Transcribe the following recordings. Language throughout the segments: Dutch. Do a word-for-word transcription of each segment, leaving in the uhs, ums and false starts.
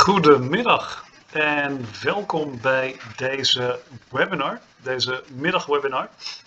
Goedemiddag en welkom bij deze webinar, deze middagwebinar.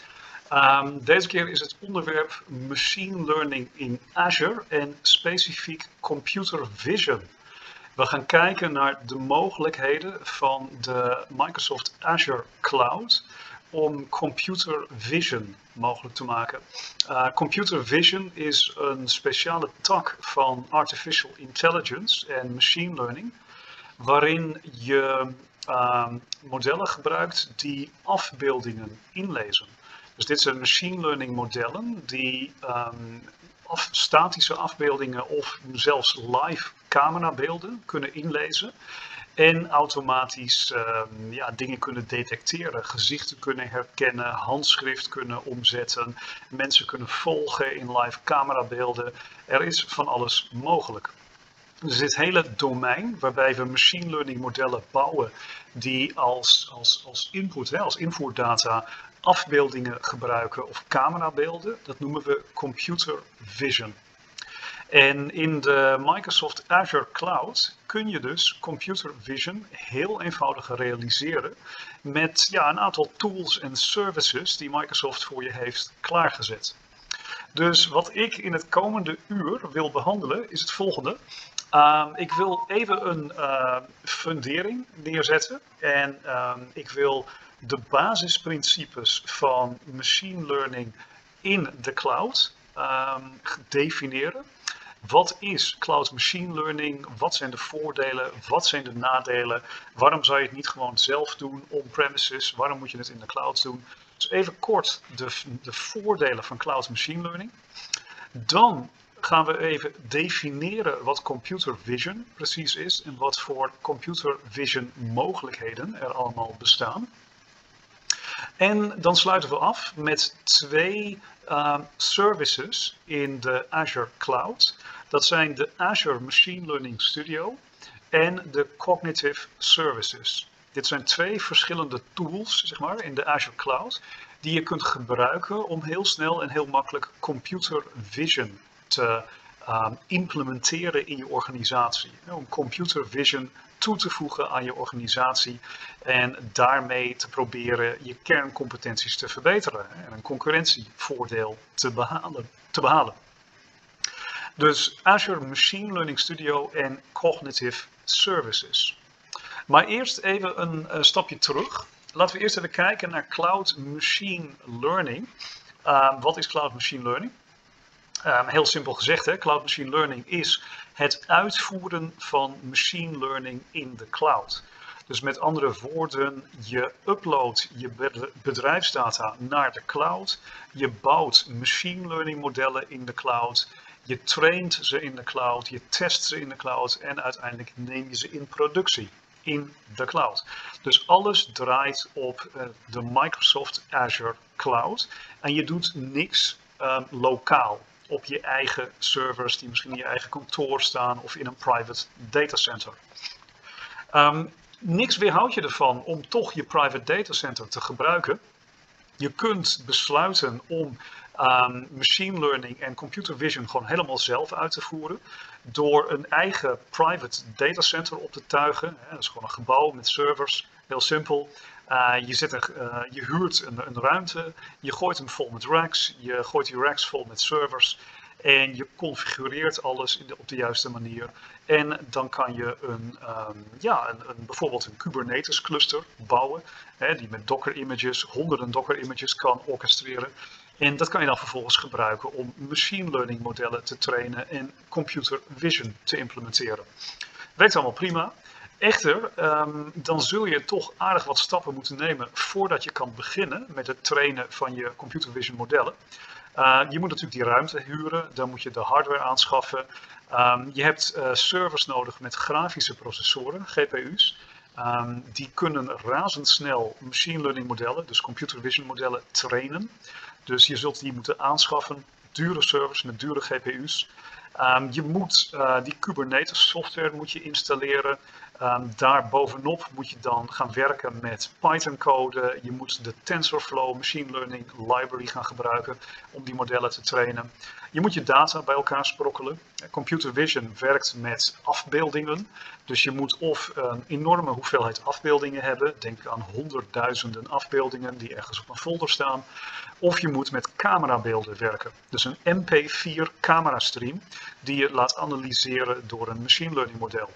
Um, deze keer is het onderwerp Machine Learning in Azure en specifiek Computer Vision. We gaan kijken naar de mogelijkheden van de Microsoft Azure Cloud om Computer Vision mogelijk te maken. Uh, Computer Vision is een speciale tak van Artificial Intelligence en Machine Learning, waarin je uh, modellen gebruikt die afbeeldingen inlezen. Dus dit zijn machine learning modellen die um, af, statische afbeeldingen of zelfs live camerabeelden kunnen inlezen. En automatisch uh, ja, dingen kunnen detecteren, gezichten kunnen herkennen, handschrift kunnen omzetten, mensen kunnen volgen in live camerabeelden. Er is van alles mogelijk. Dus dit hele domein waarbij we machine learning modellen bouwen die als, als, als input, hè, als invoerdata afbeeldingen gebruiken of camerabeelden, dat noemen we computer vision. En in de Microsoft Azure Cloud kun je dus computer vision heel eenvoudig realiseren met ja, een aantal tools en services die Microsoft voor je heeft klaargezet. Dus wat ik in het komende uur wil behandelen is het volgende. Uh, ik wil even een uh, fundering neerzetten en uh, ik wil de basisprincipes van machine learning in de cloud uh, definiëren. Wat is cloud machine learning? Wat zijn de voordelen? Wat zijn de nadelen? Waarom zou je het niet gewoon zelf doen on-premises? Waarom moet je het in de cloud doen? Dus even kort de, de voordelen van cloud machine learning. Dan gaan we even definiëren wat computer vision precies is en wat voor computer vision mogelijkheden er allemaal bestaan. En dan sluiten we af met twee uh, services in de Azure Cloud. Dat zijn de Azure Machine Learning Studio en de Cognitive Services. Dit zijn twee verschillende tools, zeg maar, in de Azure Cloud die je kunt gebruiken om heel snel en heel makkelijk computer vision te uh, implementeren in je organisatie. Om computer vision toe te voegen aan je organisatie en daarmee te proberen je kerncompetenties te verbeteren en een concurrentievoordeel te behalen. Te behalen. Dus Azure Machine Learning Studio en Cognitive Services. Maar eerst even een uh, stapje terug. Laten we eerst even kijken naar Cloud Machine Learning. Uh, wat is Cloud Machine Learning? Um, heel simpel gezegd, hè, Cloud Machine Learning is het uitvoeren van machine learning in de cloud. Dus met andere woorden, je uploadt je bedrijfsdata naar de cloud, je bouwt machine learning modellen in de cloud, je traint ze in de cloud, je test ze in de cloud en uiteindelijk neem je ze in productie in de cloud. Dus alles draait op uh, de Microsoft Azure Cloud en je doet niks uh, lokaal op je eigen servers die misschien in je eigen kantoor staan of in een private datacenter. Um, niks weerhoudt je ervan om toch je private datacenter te gebruiken. Je kunt besluiten om um, machine learning en computer vision gewoon helemaal zelf uit te voeren door een eigen private datacenter op te tuigen. Dat is gewoon een gebouw met servers, heel simpel. Uh, je, zet er, uh, je huurt een, een ruimte, je gooit hem vol met racks, je gooit die racks vol met servers en je configureert alles in de, op de juiste manier. En dan kan je een, um, ja, een, een, bijvoorbeeld een Kubernetes cluster bouwen, hè, die met Docker images, honderden Docker images kan orchestreren. En dat kan je dan vervolgens gebruiken om machine learning modellen te trainen en computer vision te implementeren. Werkt allemaal prima. Echter, um, dan zul je toch aardig wat stappen moeten nemen voordat je kan beginnen met het trainen van je computer vision modellen. Uh, je moet natuurlijk die ruimte huren, dan moet je de hardware aanschaffen. Um, je hebt uh, servers nodig met grafische processoren, G P U's. Um, die kunnen razendsnel machine learning modellen, dus computer vision modellen, trainen. Dus je zult die moeten aanschaffen, dure servers met dure G P U's. Um, je moet uh, die Kubernetes software moet je installeren. Um, daar bovenop moet je dan gaan werken met Python code. Je moet de TensorFlow Machine Learning Library gaan gebruiken om die modellen te trainen. Je moet je data bij elkaar sprokkelen. Computer vision werkt met afbeeldingen. Dus je moet of een enorme hoeveelheid afbeeldingen hebben. Denk aan honderdduizenden afbeeldingen die ergens op een folder staan. Of je moet met camerabeelden werken. Dus een M P vier camera stream die je laat analyseren door een machine learning model.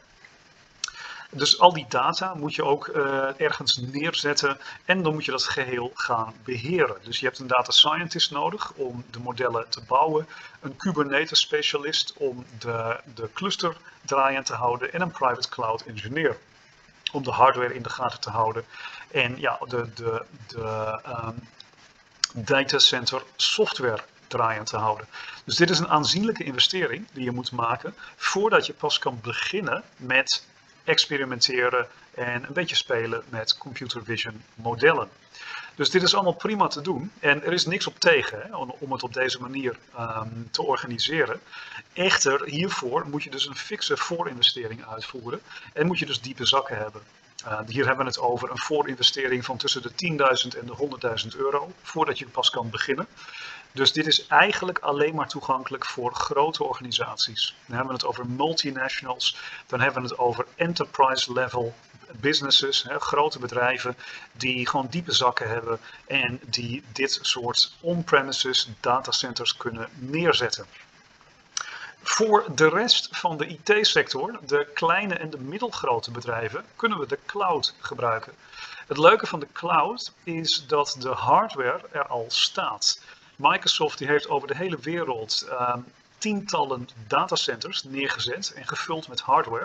Dus al die data moet je ook uh, ergens neerzetten en dan moet je dat geheel gaan beheren. Dus je hebt een data scientist nodig om de modellen te bouwen, een Kubernetes specialist om de, de cluster draaiend te houden en een private cloud engineer om de hardware in de gaten te houden en ja, de, de, de um, datacenter software draaiend te houden. Dus dit is een aanzienlijke investering die je moet maken voordat je pas kan beginnen met experimenteren en een beetje spelen met computer vision modellen. Dus dit is allemaal prima te doen en er is niks op tegen hè, om het op deze manier um, te organiseren. Echter, hiervoor moet je dus een fikse voorinvestering uitvoeren en moet je dus diepe zakken hebben. Uh, hier hebben we het over een voorinvestering van tussen de tienduizend en de honderdduizend euro voordat je pas kan beginnen. Dus dit is eigenlijk alleen maar toegankelijk voor grote organisaties. Dan hebben we het over multinationals, dan hebben we het over enterprise level businesses, hè, grote bedrijven die gewoon diepe zakken hebben en die dit soort on-premises datacenters kunnen neerzetten. Voor de rest van de I T-sector, de kleine en de middelgrote bedrijven, kunnen we de cloud gebruiken. Het leuke van de cloud is dat de hardware er al staat. Microsoft die heeft over de hele wereld uh, tientallen datacenters neergezet en gevuld met hardware.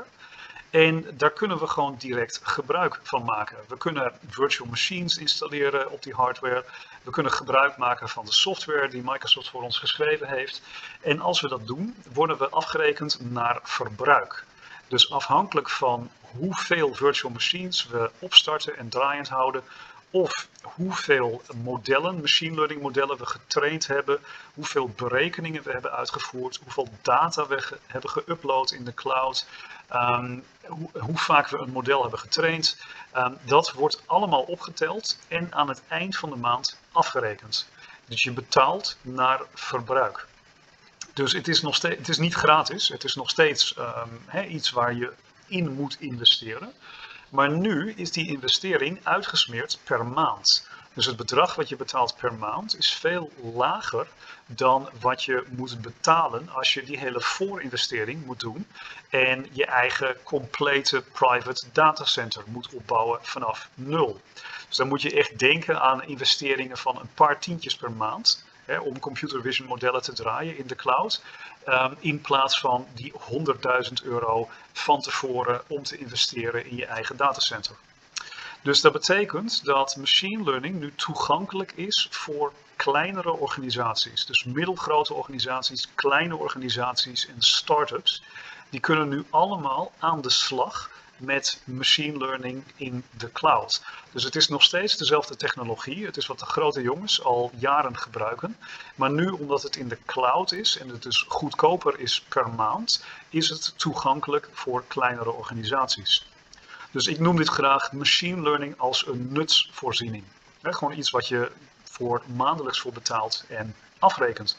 En daar kunnen we gewoon direct gebruik van maken. We kunnen virtual machines installeren op die hardware. We kunnen gebruik maken van de software die Microsoft voor ons geschreven heeft. En als we dat doen, worden we afgerekend naar verbruik. Dus afhankelijk van hoeveel virtual machines we opstarten en draaiend houden, of hoeveel modellen, machine learning modellen we getraind hebben, hoeveel berekeningen we hebben uitgevoerd, hoeveel data we ge hebben geüpload in de cloud, um, hoe, hoe vaak we een model hebben getraind. Um, dat wordt allemaal opgeteld en aan het eind van de maand afgerekend. Dus je betaalt naar verbruik. Dus het is, nog steeds, het is niet gratis, het is nog steeds um, he, iets waar je in moet investeren. Maar nu is die investering uitgesmeerd per maand. Dus het bedrag wat je betaalt per maand is veel lager dan wat je moet betalen als je die hele voorinvestering moet doen en je eigen complete private datacenter moet opbouwen vanaf nul. Dus dan moet je echt denken aan investeringen van een paar tientjes per maand hè, om computer vision modellen te draaien in de cloud. Um, in plaats van die honderdduizend euro van tevoren om te investeren in je eigen datacenter. Dus dat betekent dat machine learning nu toegankelijk is voor kleinere organisaties. Dus middelgrote organisaties, kleine organisaties en start-ups. Die kunnen nu allemaal aan de slag met machine learning in de cloud. Dus het is nog steeds dezelfde technologie. Het is wat de grote jongens al jaren gebruiken. Maar nu, omdat het in de cloud is en het dus goedkoper is per maand, is het toegankelijk voor kleinere organisaties. Dus ik noem dit graag machine learning als een nutsvoorziening. He, gewoon iets wat je voor maandelijks voor betaalt en afrekent.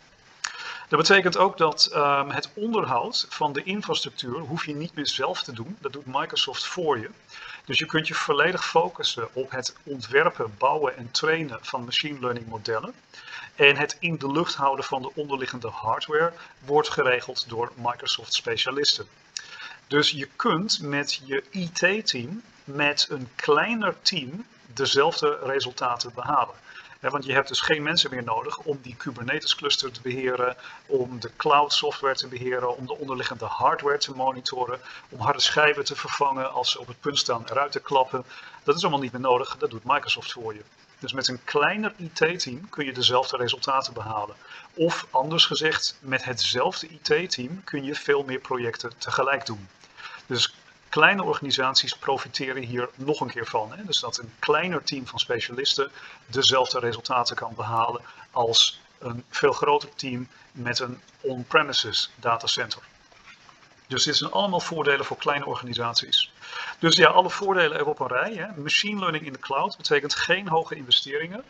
Dat betekent ook dat um, het onderhoud van de infrastructuur hoef je niet meer zelf te doen. Dat doet Microsoft voor je. Dus je kunt je volledig focussen op het ontwerpen, bouwen en trainen van machine learning modellen. En het in de lucht houden van de onderliggende hardware wordt geregeld door Microsoft specialisten. Dus je kunt met je I T-team, met een kleiner team, dezelfde resultaten behalen. Ja, want je hebt dus geen mensen meer nodig om die Kubernetes cluster te beheren, om de cloud software te beheren, om de onderliggende hardware te monitoren, om harde schijven te vervangen als ze op het punt staan eruit te klappen. Dat is allemaal niet meer nodig, dat doet Microsoft voor je. Dus met een kleiner I T-team kun je dezelfde resultaten behalen. Of anders gezegd, met hetzelfde I T-team kun je veel meer projecten tegelijk doen. Dus kleine organisaties profiteren hier nog een keer van. Hè? Dus dat een kleiner team van specialisten dezelfde resultaten kan behalen als een veel groter team met een on-premises datacenter. Dus dit zijn allemaal voordelen voor kleine organisaties. Dus ja, alle voordelen er op een rij. Hè? Machine learning in de cloud betekent geen hoge investeringen.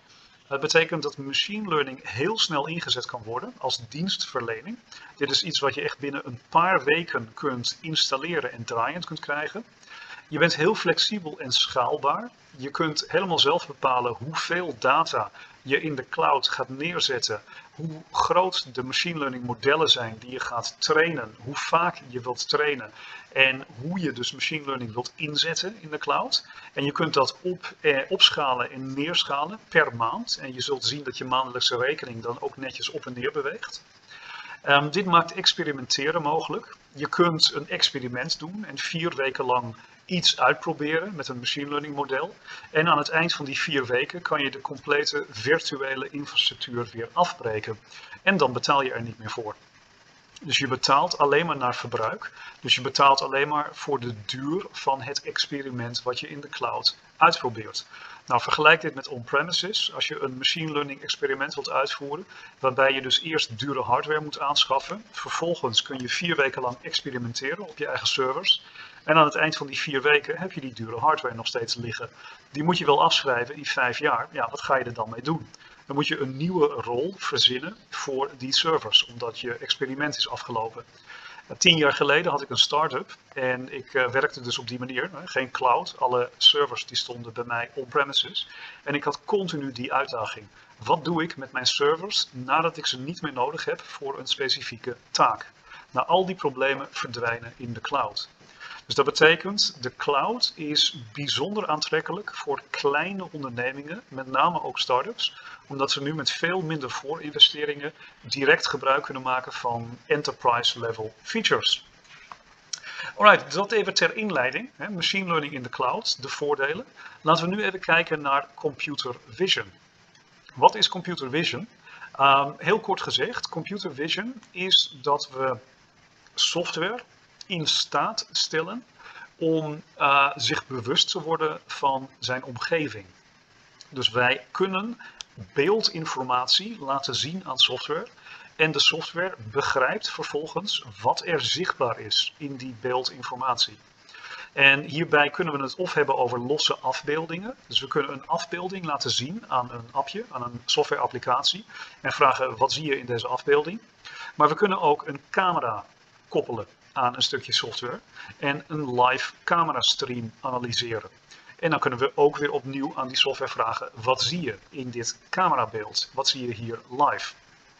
Het betekent dat machine learning heel snel ingezet kan worden als dienstverlening. Dit is iets wat je echt binnen een paar weken kunt installeren en draaiend kunt krijgen. Je bent heel flexibel en schaalbaar. Je kunt helemaal zelf bepalen hoeveel data je in de cloud gaat neerzetten, hoe groot de machine learning modellen zijn die je gaat trainen, hoe vaak je wilt trainen en hoe je dus machine learning wilt inzetten in de cloud. En je kunt dat op, eh, opschalen en neerschalen per maand. En je zult zien dat je maandelijkse rekening dan ook netjes op en neer beweegt. Um, dit maakt experimenteren mogelijk. Je kunt een experiment doen en vier weken lang iets uitproberen met een machine learning model. En aan het eind van die vier weken kan je de complete virtuele infrastructuur weer afbreken. En dan betaal je er niet meer voor. Dus je betaalt alleen maar naar verbruik. Dus je betaalt alleen maar voor de duur van het experiment wat je in de cloud uitprobeert. Nou, vergelijk dit met on-premises. Als je een machine learning experiment wilt uitvoeren, waarbij je dus eerst dure hardware moet aanschaffen. Vervolgens kun je vier weken lang experimenteren op je eigen servers. En aan het eind van die vier weken heb je die dure hardware nog steeds liggen. Die moet je wel afschrijven in vijf jaar. Ja, wat ga je er dan mee doen? Dan moet je een nieuwe rol verzinnen voor die servers, omdat je experiment is afgelopen. Tien jaar geleden had ik een start-up en ik uh, werkte dus op die manier. Hè, geen cloud, alle servers die stonden bij mij on-premises. En ik had continu die uitdaging. Wat doe ik met mijn servers nadat ik ze niet meer nodig heb voor een specifieke taak? Nou, al die problemen verdwijnen in de cloud. Dus dat betekent, de cloud is bijzonder aantrekkelijk voor kleine ondernemingen, met name ook start-ups, omdat ze nu met veel minder voorinvesteringen direct gebruik kunnen maken van enterprise level features. Alright, dat even ter inleiding. Hè, machine learning in de cloud, de voordelen. Laten we nu even kijken naar computer vision. Wat is computer vision? Um, heel kort gezegd, computer vision is dat we software in staat stellen om uh, zich bewust te worden van zijn omgeving. Dus wij kunnen beeldinformatie laten zien aan software en de software begrijpt vervolgens wat er zichtbaar is in die beeldinformatie. En hierbij kunnen we het of hebben over losse afbeeldingen. Dus we kunnen een afbeelding laten zien aan een appje, aan een softwareapplicatie en vragen wat zie je in deze afbeelding. Maar we kunnen ook een camera koppelen aan een stukje software en een live camera stream analyseren. En dan kunnen we ook weer opnieuw aan die software vragen, wat zie je in dit camerabeeld? Wat zie je hier live?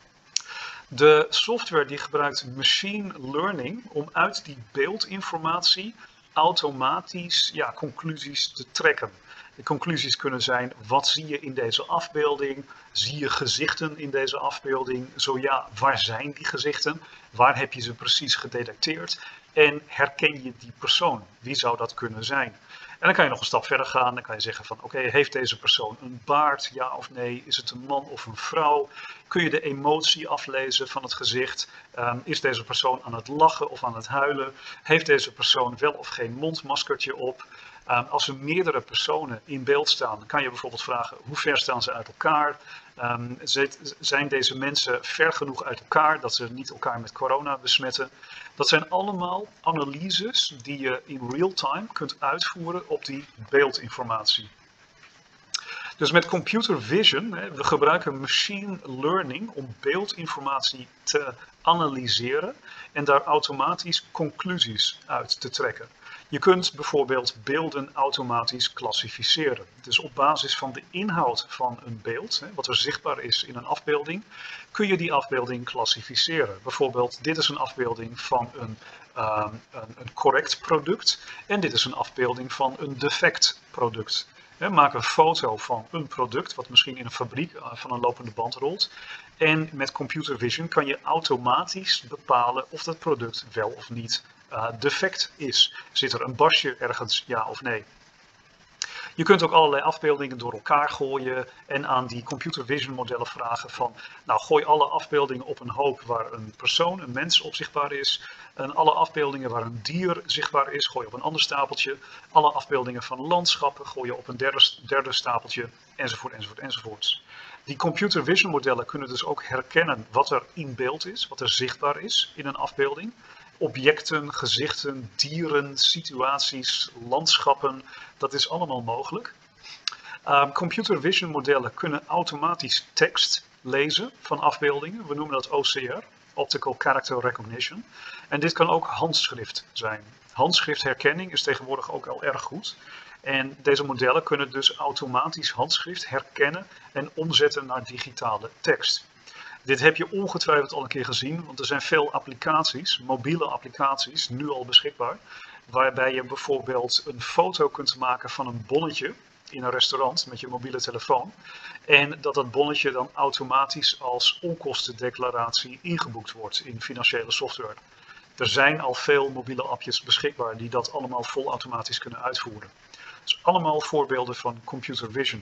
De software die gebruikt machine learning om uit die beeldinformatie automatisch ja, conclusies te trekken. De conclusies kunnen zijn, wat zie je in deze afbeelding? Zie je gezichten in deze afbeelding? Zo ja, waar zijn die gezichten? Waar heb je ze precies gedetecteerd? En herken je die persoon? Wie zou dat kunnen zijn? En dan kan je nog een stap verder gaan. Dan kan je zeggen van, oké, okay, heeft deze persoon een baard? Ja of nee? Is het een man of een vrouw? Kun je de emotie aflezen van het gezicht? Um, is deze persoon aan het lachen of aan het huilen? Heeft deze persoon wel of geen mondmaskertje op? Um, als er meerdere personen in beeld staan, kan je bijvoorbeeld vragen, hoe ver staan ze uit elkaar? Um, zijn deze mensen ver genoeg uit elkaar dat ze niet elkaar met corona besmetten? Dat zijn allemaal analyses die je in real time kunt uitvoeren op die beeldinformatie. Dus met computer vision, we gebruiken machine learning om beeldinformatie te analyseren en daar automatisch conclusies uit te trekken. Je kunt bijvoorbeeld beelden automatisch klassificeren. Dus op basis van de inhoud van een beeld, wat er zichtbaar is in een afbeelding, kun je die afbeelding klassificeren. Bijvoorbeeld, dit is een afbeelding van een, uh, een, een correct product en dit is een afbeelding van een defect product. Maak een foto van een product wat misschien in een fabriek van een lopende band rolt. En met computer vision kan je automatisch bepalen of dat product wel of niet uh, defect is. Zit er een basje ergens, ja of nee? Je kunt ook allerlei afbeeldingen door elkaar gooien en aan die computer vision modellen vragen van, nou gooi alle afbeeldingen op een hoop waar een persoon, een mens op zichtbaar is. En alle afbeeldingen waar een dier zichtbaar is, gooi je op een ander stapeltje. Alle afbeeldingen van landschappen gooi je op een derde, derde stapeltje, enzovoort, enzovoort, enzovoort. Die computer vision modellen kunnen dus ook herkennen wat er in beeld is, wat er zichtbaar is in een afbeelding. Objecten, gezichten, dieren, situaties, landschappen, dat is allemaal mogelijk. Um, computer vision modellen kunnen automatisch tekst lezen van afbeeldingen. We noemen dat O C R, Optical Character Recognition. En dit kan ook handschrift zijn. Handschriftherkenning is tegenwoordig ook al erg goed. En deze modellen kunnen dus automatisch handschrift herkennen en omzetten naar digitale tekst. Dit heb je ongetwijfeld al een keer gezien, want er zijn veel applicaties, mobiele applicaties, nu al beschikbaar, waarbij je bijvoorbeeld een foto kunt maken van een bonnetje in een restaurant met je mobiele telefoon en dat dat bonnetje dan automatisch als onkostendeclaratie ingeboekt wordt in financiële software. Er zijn al veel mobiele appjes beschikbaar die dat allemaal volautomatisch kunnen uitvoeren. Dus allemaal voorbeelden van computer vision.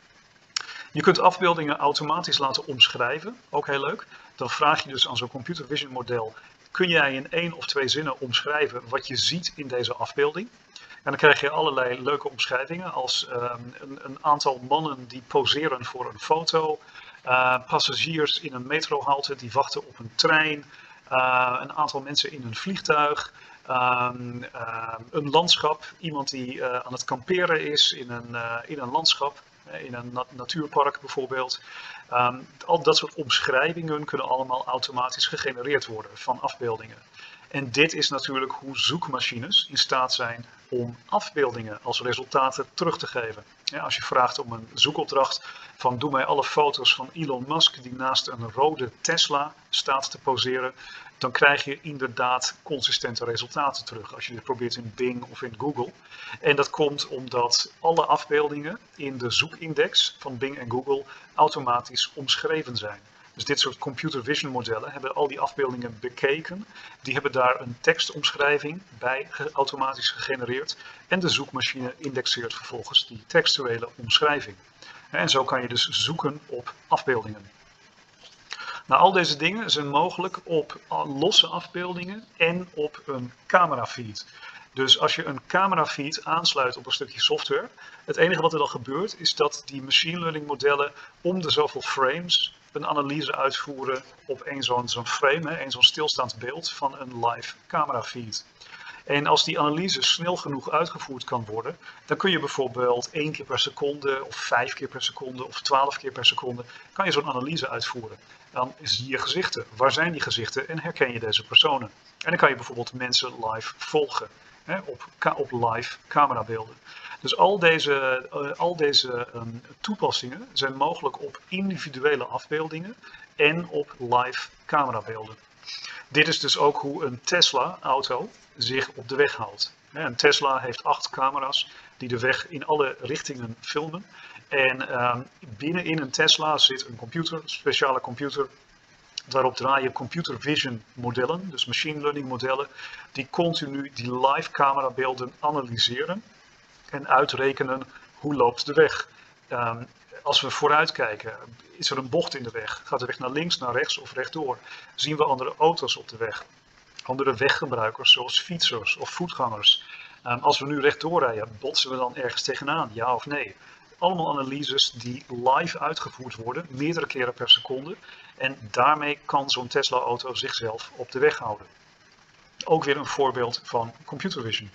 Je kunt afbeeldingen automatisch laten omschrijven, ook heel leuk. Dan vraag je dus aan zo'n computer vision model, kun jij in één of twee zinnen omschrijven wat je ziet in deze afbeelding? En dan krijg je allerlei leuke omschrijvingen als um, een, een aantal mannen die poseren voor een foto, uh, passagiers in een metrohalte die wachten op een trein, uh, een aantal mensen in een vliegtuig, um, uh, een landschap, iemand die uh, aan het kamperen is in een, uh, in een landschap. In een nat natuurpark bijvoorbeeld. Um, al dat soort omschrijvingen kunnen allemaal automatisch gegenereerd worden van afbeeldingen. En dit is natuurlijk hoe zoekmachines in staat zijn om afbeeldingen als resultaten terug te geven. Ja, als je vraagt om een zoekopdracht van doe mij alle foto's van Elon Musk die naast een rode Tesla staat te poseren, dan krijg je inderdaad consistente resultaten terug als je dit probeert in Bing of in Google. En dat komt omdat alle afbeeldingen in de zoekindex van Bing en Google automatisch omschreven zijn. Dus dit soort computer vision modellen hebben al die afbeeldingen bekeken. Die hebben daar een tekstomschrijving bij automatisch gegenereerd. En de zoekmachine indexeert vervolgens die textuele omschrijving. En zo kan je dus zoeken op afbeeldingen. Nou, al deze dingen zijn mogelijk op losse afbeeldingen en op een camerafeed. Dus als je een camerafeed aansluit op een stukje software, het enige wat er dan gebeurt is dat die machine learning modellen om de zoveel frames een analyse uitvoeren op één zo'n zo'n frame, één zo'n stilstaand beeld van een live camerafeed. En als die analyse snel genoeg uitgevoerd kan worden, dan kun je bijvoorbeeld één keer per seconde of vijf keer per seconde of twaalf keer per seconde kan je zo'n analyse uitvoeren. Dan zie je gezichten. Waar zijn die gezichten en herken je deze personen? En dan kan je bijvoorbeeld mensen live volgen, hè, op, op live camerabeelden. Dus al deze, uh, al deze um, toepassingen zijn mogelijk op individuele afbeeldingen en op live camerabeelden. Dit is dus ook hoe een Tesla-auto zich op de weg houdt. Een Tesla heeft acht camera's die de weg in alle richtingen filmen. En um, binnenin een Tesla zit een computer, een speciale computer. Daarop draaien computer vision modellen, dus machine learning modellen, die continu die live camerabeelden analyseren en uitrekenen hoe loopt de weg. Um, als we vooruit kijken, is er een bocht in de weg? Gaat de weg naar links, naar rechts of rechtdoor? Zien we andere auto's op de weg? Andere weggebruikers zoals fietsers of voetgangers? Um, als we nu rechtdoor rijden, botsen we dan ergens tegenaan, ja of nee? Allemaal analyses die live uitgevoerd worden, meerdere keren per seconde. En daarmee kan zo'n Tesla-auto zichzelf op de weg houden. Ook weer een voorbeeld van computer vision.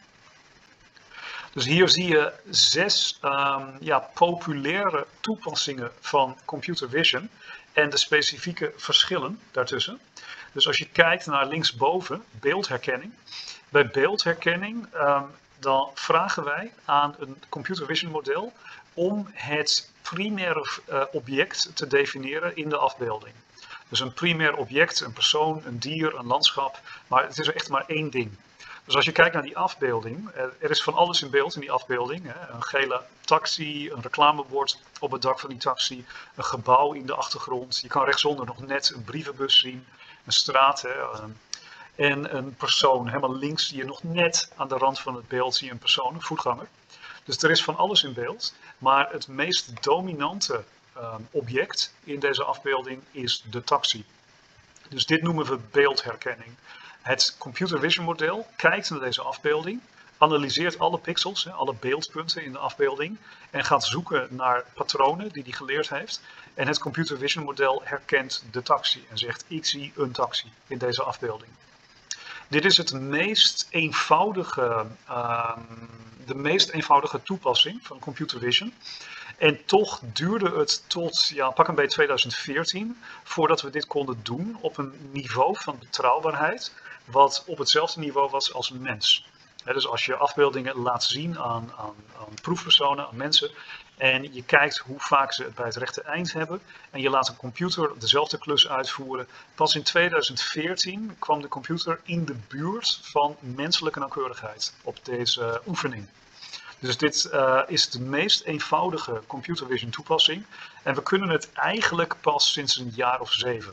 Dus hier zie je zes um, ja, populaire toepassingen van computer vision en de specifieke verschillen daartussen. Dus als je kijkt naar linksboven, beeldherkenning. Bij beeldherkenning um, dan vragen wij aan een computer vision model om het primaire uh, object te definiëren in de afbeelding. Dus een primair object, een persoon, een dier, een landschap, maar het is er echt maar één ding. Dus als je kijkt naar die afbeelding, er is van alles in beeld in die afbeelding. Hè? Een gele taxi, een reclamebord op het dak van die taxi, een gebouw in de achtergrond. Je kan rechtsonder nog net een brievenbus zien, een straat. Hè? En een persoon, helemaal links zie je nog net aan de rand van het beeld zie je een persoon, een voetganger. Dus er is van alles in beeld, maar het meest dominante um, object in deze afbeelding is de taxi. Dus dit noemen we beeldherkenning. Het computer vision model kijkt naar deze afbeelding, analyseert alle pixels, alle beeldpunten in de afbeelding en gaat zoeken naar patronen die hij geleerd heeft. En het computer vision model herkent de taxi en zegt ik zie een taxi in deze afbeelding. Dit is het meest eenvoudige, uh, de meest eenvoudige toepassing van computer vision. En toch duurde het tot ja, pak een beetje tweeduizend veertien voordat we dit konden doen op een niveau van betrouwbaarheid wat op hetzelfde niveau was als een mens. He, dus als je afbeeldingen laat zien aan, aan, aan proefpersonen, aan mensen, en je kijkt hoe vaak ze het bij het rechte eind hebben en je laat een computer dezelfde klus uitvoeren, pas in tweeduizend veertien kwam de computer in de buurt van menselijke nauwkeurigheid op deze oefening. Dus dit uh, is de meest eenvoudige computer vision toepassing en we kunnen het eigenlijk pas sinds een jaar of zeven.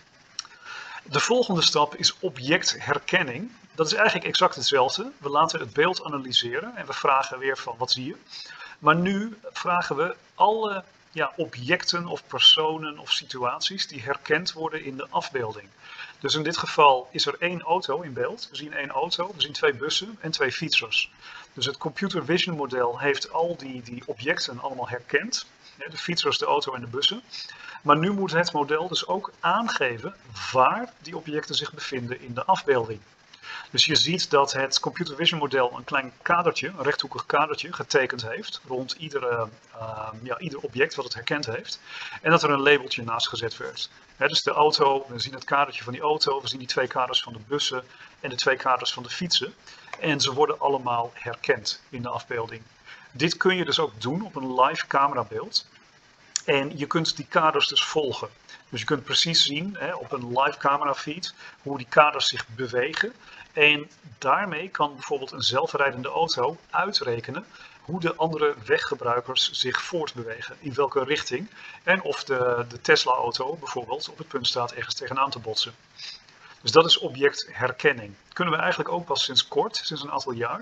De volgende stap is objectherkenning. Dat is eigenlijk exact hetzelfde. We laten het beeld analyseren en we vragen weer van wat zie je. Maar nu vragen we alle ja, objecten of personen of situaties die herkend worden in de afbeelding. Dus in dit geval is er één auto in beeld. We zien één auto, we zien twee bussen en twee fietsers. Dus het computer vision model heeft al die, die objecten allemaal herkend. De fietsers, de auto en de bussen. Maar nu moet het model dus ook aangeven waar die objecten zich bevinden in de afbeelding. Dus je ziet dat het computer vision model een klein kadertje, een rechthoekig kadertje, getekend heeft rond iedere, uh, ja, ieder object wat het herkend heeft. En dat er een labeltje naast gezet werd. He, dus de auto, we zien het kadertje van die auto, we zien die twee kaders van de bussen en de twee kaders van de fietsen. En ze worden allemaal herkend in de afbeelding. Dit kun je dus ook doen op een live camerabeeld. En je kunt die kaders dus volgen. Dus je kunt precies zien hè, op een live camera feed hoe die kaders zich bewegen. En daarmee kan bijvoorbeeld een zelfrijdende auto uitrekenen hoe de andere weggebruikers zich voortbewegen, in welke richting. En of de, de Tesla-auto bijvoorbeeld op het punt staat ergens tegenaan te botsen. Dus dat is objectherkenning. Dat kunnen we eigenlijk ook pas sinds kort, sinds een aantal jaar.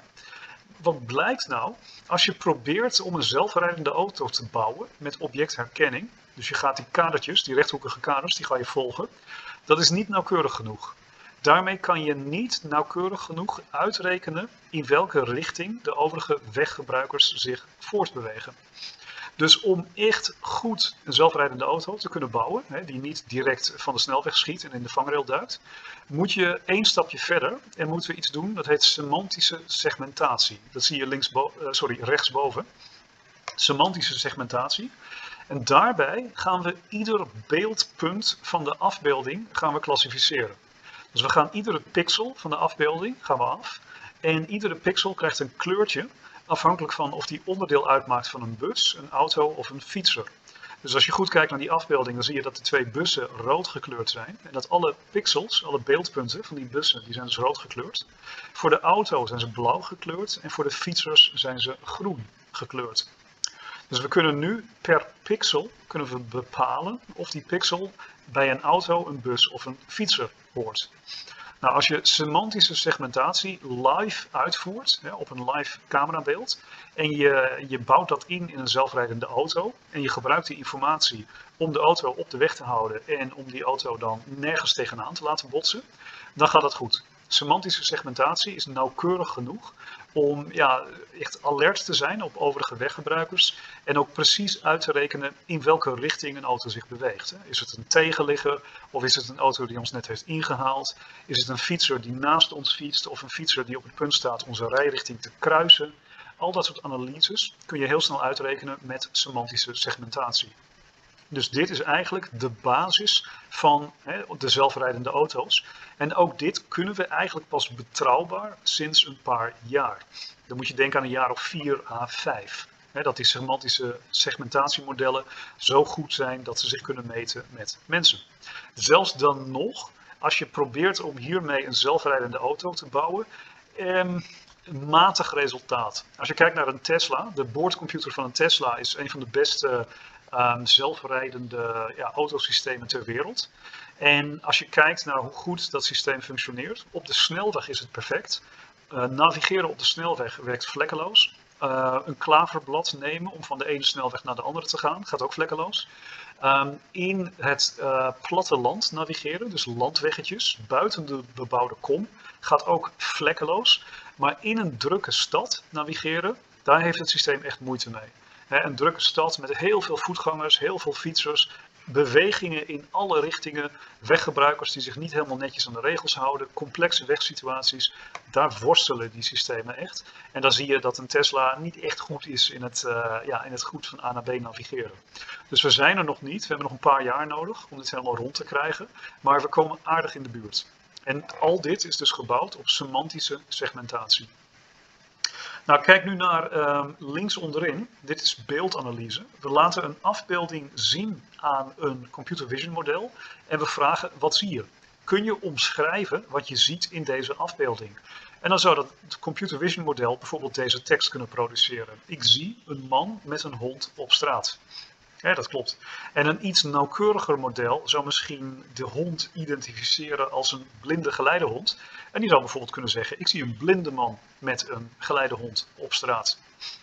Wat blijkt nou? Als je probeert om een zelfrijdende auto te bouwen met objectherkenning, dus je gaat die kadertjes, die rechthoekige kaders, die ga je volgen, dat is niet nauwkeurig genoeg. Daarmee kan je niet nauwkeurig genoeg uitrekenen in welke richting de overige weggebruikers zich voortbewegen. Dus om echt goed een zelfrijdende auto te kunnen bouwen, hè, die niet direct van de snelweg schiet en in de vangrail duikt, moet je één stapje verder en moeten we iets doen dat heet semantische segmentatie. Dat zie je linksbo- uh, sorry, rechtsboven. Semantische segmentatie. En daarbij gaan we ieder beeldpunt van de afbeelding gaan we klassificeren. Dus we gaan iedere pixel van de afbeelding gaan we af en iedere pixel krijgt een kleurtje afhankelijk van of die onderdeel uitmaakt van een bus, een auto of een fietser. Dus als je goed kijkt naar die afbeelding, dan zie je dat de twee bussen rood gekleurd zijn. En dat alle pixels, alle beeldpunten van die bussen, die zijn dus rood gekleurd. Voor de auto zijn ze blauw gekleurd en voor de fietsers zijn ze groen gekleurd. Dus we kunnen nu per pixel kunnen we bepalen of die pixel bij een auto, een bus of een fietser hoort. Nou, als je semantische segmentatie live uitvoert, hè, op een live camerabeeld, en je, je bouwt dat in in een zelfrijdende auto, en je gebruikt die informatie om de auto op de weg te houden en om die auto dan nergens tegenaan te laten botsen, dan gaat dat goed. Semantische segmentatie is nauwkeurig genoeg om ja, echt alert te zijn op overige weggebruikers en ook precies uit te rekenen in welke richting een auto zich beweegt. Is het een tegenligger of is het een auto die ons net heeft ingehaald? Is het een fietser die naast ons fietst of een fietser die op het punt staat onze rijrichting te kruisen? Al dat soort analyses kun je heel snel uitrekenen met semantische segmentatie. Dus dit is eigenlijk de basis van hè, de zelfrijdende auto's. En ook dit kunnen we eigenlijk pas betrouwbaar sinds een paar jaar. Dan moet je denken aan een jaar of vier à vijf. Hè, dat die semantische segmentatiemodellen zo goed zijn dat ze zich kunnen meten met mensen. Zelfs dan nog, als je probeert om hiermee een zelfrijdende auto te bouwen, eh, een matig resultaat. Als je kijkt naar een Tesla, de boordcomputer van een Tesla is een van de beste Um, zelfrijdende ja, autosystemen ter wereld. En als je kijkt naar hoe goed dat systeem functioneert, op de snelweg is het perfect. Uh, navigeren op de snelweg werkt vlekkeloos. Uh, een klaverblad nemen om van de ene snelweg naar de andere te gaan, gaat ook vlekkeloos. Um, in het uh, platteland navigeren, dus landweggetjes, buiten de bebouwde kom, gaat ook vlekkeloos. Maar in een drukke stad navigeren, daar heeft het systeem echt moeite mee. Een drukke stad met heel veel voetgangers, heel veel fietsers, bewegingen in alle richtingen, weggebruikers die zich niet helemaal netjes aan de regels houden, complexe wegsituaties, daar worstelen die systemen echt. En dan zie je dat een Tesla niet echt goed is in het, uh, ja, in het goed van A naar B navigeren. Dus we zijn er nog niet, we hebben nog een paar jaar nodig om dit helemaal rond te krijgen, maar we komen aardig in de buurt. En al dit is dus gebouwd op semantische segmentatie. Nou, kijk nu naar uh, links onderin. Dit is beeldanalyse. We laten een afbeelding zien aan een computer vision model en we vragen, wat zie je? Kun je omschrijven wat je ziet in deze afbeelding? En dan zou dat het computer vision model bijvoorbeeld deze tekst kunnen produceren. Ik zie een man met een hond op straat. Ja, dat klopt. En een iets nauwkeuriger model zou misschien de hond identificeren als een blinde geleidehond. En die zou bijvoorbeeld kunnen zeggen, ik zie een blinde man met een geleidehond op straat.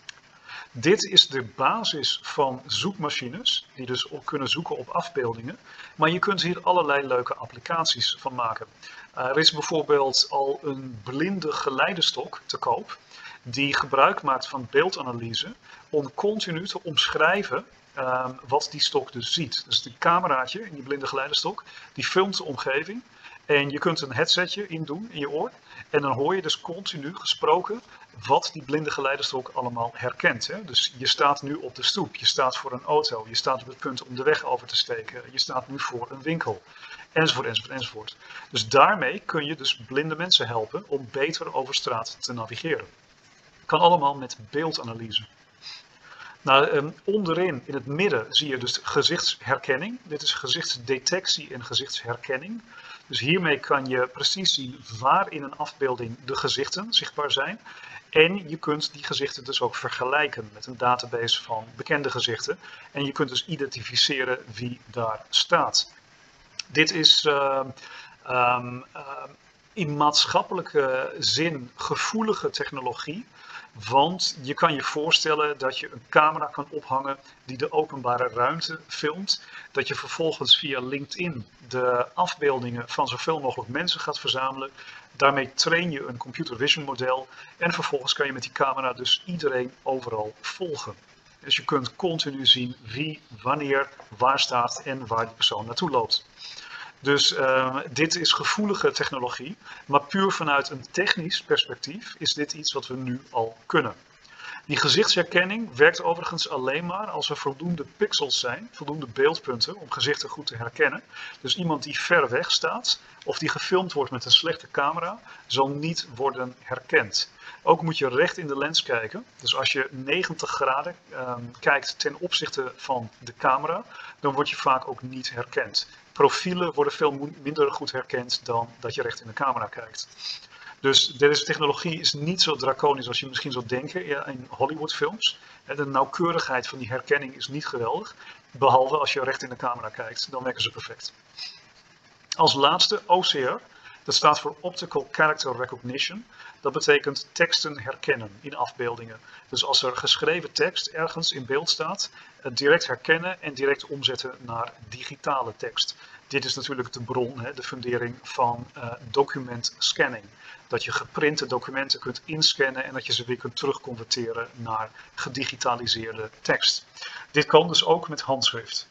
Dit is de basis van zoekmachines, die dus ook kunnen zoeken op afbeeldingen. Maar je kunt hier allerlei leuke applicaties van maken. Uh, er is bijvoorbeeld al een blinde geleidestok te koop, die gebruik maakt van beeldanalyse om continu te omschrijven Uh, wat die stok dus ziet. Dus die cameraatje in die blinde geleidestok, die filmt de omgeving. En je kunt een headsetje in doen in je oor. En dan hoor je dus continu gesproken wat die blinde geleidestok allemaal herkent. Hè? Dus je staat nu op de stoep, je staat voor een auto, je staat op het punt om de weg over te steken, je staat nu voor een winkel, enzovoort, enzovoort, enzovoort. Dus daarmee kun je dus blinde mensen helpen om beter over straat te navigeren. Kan allemaal met beeldanalyse. Nou, um, onderin, in het midden, zie je dus gezichtsherkenning. Dit is gezichtsdetectie en gezichtsherkenning. Dus hiermee kan je precies zien waar in een afbeelding de gezichten zichtbaar zijn. En je kunt die gezichten dus ook vergelijken met een database van bekende gezichten. En je kunt dus identificeren wie daar staat. Dit is uh, um, uh, in maatschappelijke zin gevoelige technologie. Want je kan je voorstellen dat je een camera kan ophangen die de openbare ruimte filmt. Dat je vervolgens via LinkedIn de afbeeldingen van zoveel mogelijk mensen gaat verzamelen. Daarmee train je een computer vision model en vervolgens kan je met die camera dus iedereen overal volgen. Dus je kunt continu zien wie, wanneer, waar staat en waar die persoon naartoe loopt. Dus uh, dit is gevoelige technologie, maar puur vanuit een technisch perspectief is dit iets wat we nu al kunnen. Die gezichtsherkenning werkt overigens alleen maar als er voldoende pixels zijn, voldoende beeldpunten om gezichten goed te herkennen. Dus iemand die ver weg staat of die gefilmd wordt met een slechte camera zal niet worden herkend. Ook moet je recht in de lens kijken. Dus als je negentig graden uh, kijkt ten opzichte van de camera, dan word je vaak ook niet herkend. Profielen worden veel minder goed herkend dan dat je recht in de camera kijkt. Dus deze technologie is niet zo draconisch als je misschien zou denken in Hollywoodfilms. De nauwkeurigheid van die herkenning is niet geweldig, behalve als je recht in de camera kijkt, dan werken ze perfect. Als laatste O C R, dat staat voor Optical Character Recognition. Dat betekent teksten herkennen in afbeeldingen. Dus als er geschreven tekst ergens in beeld staat, het direct herkennen en direct omzetten naar digitale tekst. Dit is natuurlijk de bron, de fundering van uh, documentscanning. Dat je geprinte documenten kunt inscannen en dat je ze weer kunt terugconverteren naar gedigitaliseerde tekst. Dit kan dus ook met handschrift.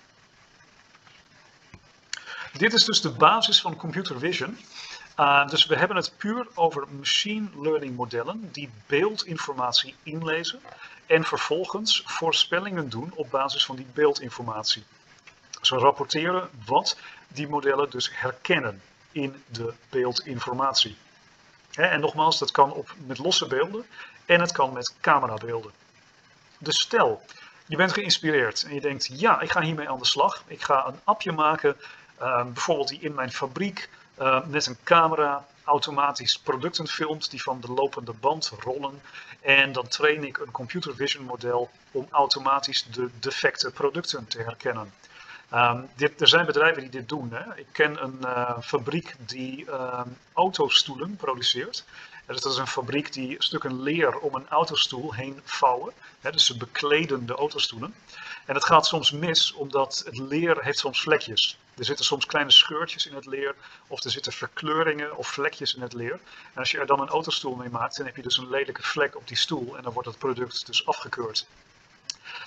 Dit is dus de basis van computer vision. Uh, dus we hebben het puur over machine learning modellen die beeldinformatie inlezen en vervolgens voorspellingen doen op basis van die beeldinformatie. Ze rapporteren wat die modellen dus herkennen in de beeldinformatie. He, en nogmaals, dat kan op, met losse beelden en het kan met camerabeelden. Dus stel, je bent geïnspireerd en je denkt, ja, ik ga hiermee aan de slag. Ik ga een appje maken, uh, bijvoorbeeld die in mijn fabriek uh, met een camera automatisch producten filmt die van de lopende band rollen. En dan train ik een computer vision model om automatisch de defecte producten te herkennen. Um, dit, er zijn bedrijven die dit doen. Hè. Ik ken een uh, fabriek die uh, autostoelen produceert. En dat is een fabriek die stukken leer om een autostoel heen vouwen. Hè, dus ze bekleden de autostoelen. En het gaat soms mis omdat het leer heeft soms vlekjes. Er zitten soms kleine scheurtjes in het leer of er zitten verkleuringen of vlekjes in het leer. En als je er dan een autostoel mee maakt, dan heb je dus een lelijke vlek op die stoel en dan wordt het product dus afgekeurd.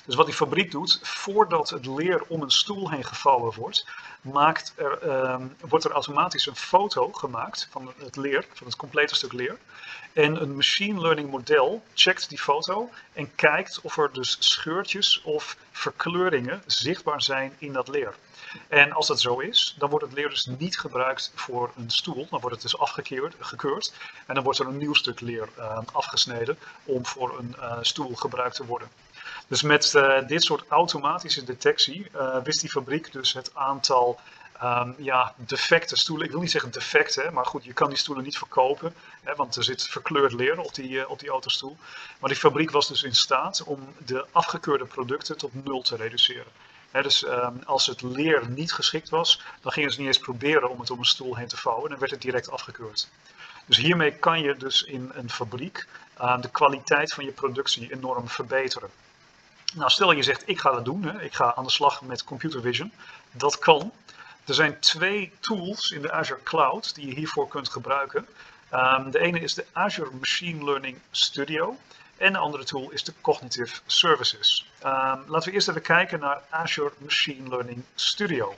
Dus wat die fabriek doet, voordat het leer om een stoel heen gevouwen wordt, maakt er, um, wordt er automatisch een foto gemaakt van het leer, van het complete stuk leer. En een machine learning model checkt die foto en kijkt of er dus scheurtjes of verkleuringen zichtbaar zijn in dat leer. En als dat zo is, dan wordt het leer dus niet gebruikt voor een stoel. Dan wordt het dus afgekeurd, gekeurd en dan wordt er een nieuw stuk leer uh, afgesneden om voor een uh, stoel gebruikt te worden. Dus met uh, dit soort automatische detectie uh, wist die fabriek dus het aantal um, ja, defecte stoelen. Ik wil niet zeggen defect, hè, maar goed, je kan die stoelen niet verkopen, hè, want er zit verkleurd leer op die, uh, op die autostoel. Maar die fabriek was dus in staat om de afgekeurde producten tot nul te reduceren. He, dus um, als het leer niet geschikt was, dan gingen ze niet eens proberen om het om een stoel heen te vouwen en dan werd het direct afgekeurd. Dus hiermee kan je dus in een fabriek uh, de kwaliteit van je productie enorm verbeteren. Nou, stel je zegt, ik ga dat doen, hè. Ik ga aan de slag met computer vision. Dat kan. Er zijn twee tools in de Azure Cloud die je hiervoor kunt gebruiken. Um, de ene is de Azure Machine Learning Studio. En de andere tool is de Cognitive Services. Um, laten we eerst even kijken naar Azure Machine Learning Studio.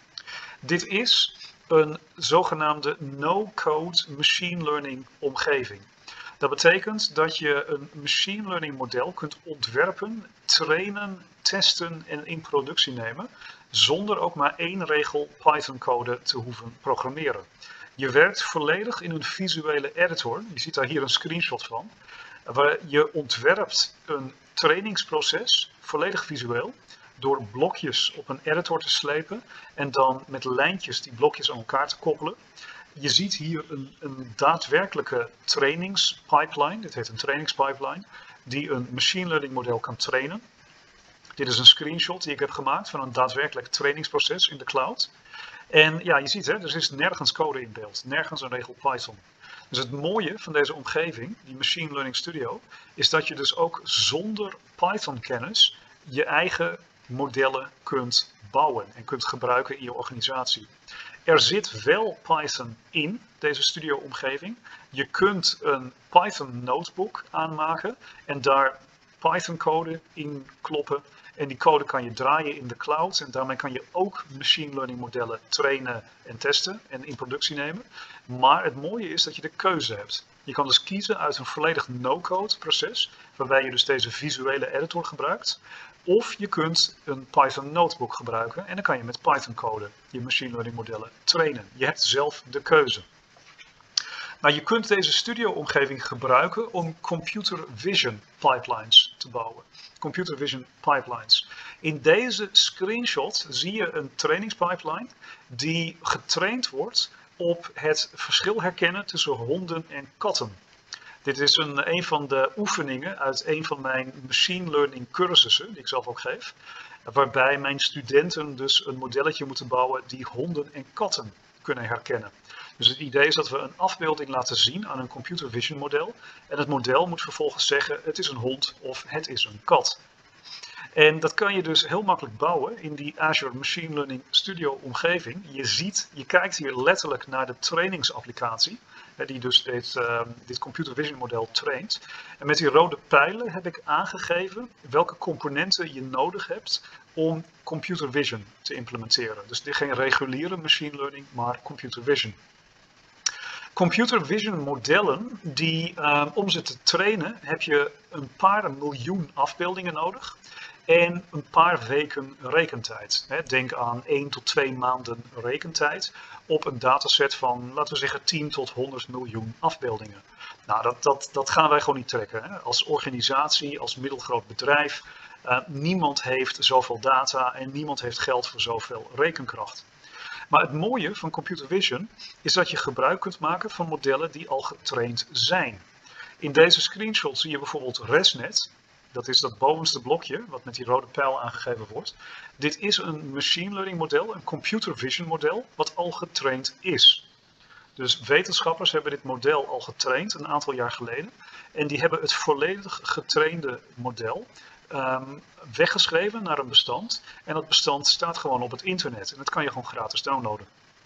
Dit is een zogenaamde no-code machine learning omgeving. Dat betekent dat je een machine learning model kunt ontwerpen, trainen, testen en in productie nemen, zonder ook maar één regel Python code te hoeven programmeren. Je werkt volledig in een visuele editor. Je ziet daar hier een screenshot van. Waar je ontwerpt een trainingsproces, volledig visueel, door blokjes op een editor te slepen en dan met lijntjes die blokjes aan elkaar te koppelen. Je ziet hier een, een daadwerkelijke trainingspipeline, dit heet een trainingspipeline, die een machine learning model kan trainen. Dit is een screenshot die ik heb gemaakt van een daadwerkelijk trainingsproces in de cloud. En ja, je ziet hè, er is nergens code in beeld, nergens een regel Python. Dus het mooie van deze omgeving, die Machine Learning Studio, is dat je dus ook zonder Python-kennis je eigen modellen kunt bouwen en kunt gebruiken in je organisatie. Er zit wel Python in deze studio-omgeving. Je kunt een Python notebook aanmaken en daar Python-code in kloppen. En die code kan je draaien in de cloud en daarmee kan je ook machine learning modellen trainen en testen en in productie nemen. Maar het mooie is dat je de keuze hebt. Je kan dus kiezen uit een volledig no-code proces, waarbij je dus deze visuele editor gebruikt. Of je kunt een Python notebook gebruiken en dan kan je met Python code je machine learning modellen trainen. Je hebt zelf de keuze. Maar je kunt deze studio-omgeving gebruiken om computer vision pipelines te bouwen. Computer vision pipelines. In deze screenshot zie je een trainingspipeline die getraind wordt op het verschil herkennen tussen honden en katten. Dit is een, een van de oefeningen uit een van mijn machine learning cursussen, die ik zelf ook geef, waarbij mijn studenten dus een modelletje moeten bouwen die honden en katten kunnen herkennen. Dus het idee is dat we een afbeelding laten zien aan een computer vision model en het model moet vervolgens zeggen het is een hond of het is een kat. En dat kan je dus heel makkelijk bouwen in die Azure Machine Learning Studio omgeving. Je ziet, je kijkt hier letterlijk naar de trainingsapplicatie, die dus dit, uh, dit computer vision model traint. En met die rode pijlen heb ik aangegeven welke componenten je nodig hebt om computer vision te implementeren. Dus dit geen reguliere machine learning, maar computer vision. Computer vision modellen, die, uh, om ze te trainen, heb je een paar miljoen afbeeldingen nodig. En een paar weken rekentijd. Denk aan één tot twee maanden rekentijd op een dataset van, laten we zeggen, tien tot honderd miljoen afbeeldingen. Nou, dat, dat, dat gaan wij gewoon niet trekken. Hè? Als organisatie, als middelgroot bedrijf, uh, niemand heeft zoveel data en niemand heeft geld voor zoveel rekenkracht. Maar het mooie van computer vision is dat je gebruik kunt maken van modellen die al getraind zijn. In deze screenshot zie je bijvoorbeeld ResNet. Dat is dat bovenste blokje, wat met die rode pijl aangegeven wordt. Dit is een machine learning model, een computer vision model, wat al getraind is. Dus wetenschappers hebben dit model al getraind een aantal jaar geleden. En die hebben het volledig getrainde model um, weggeschreven naar een bestand. En dat bestand staat gewoon op het internet en dat kan je gewoon gratis downloaden.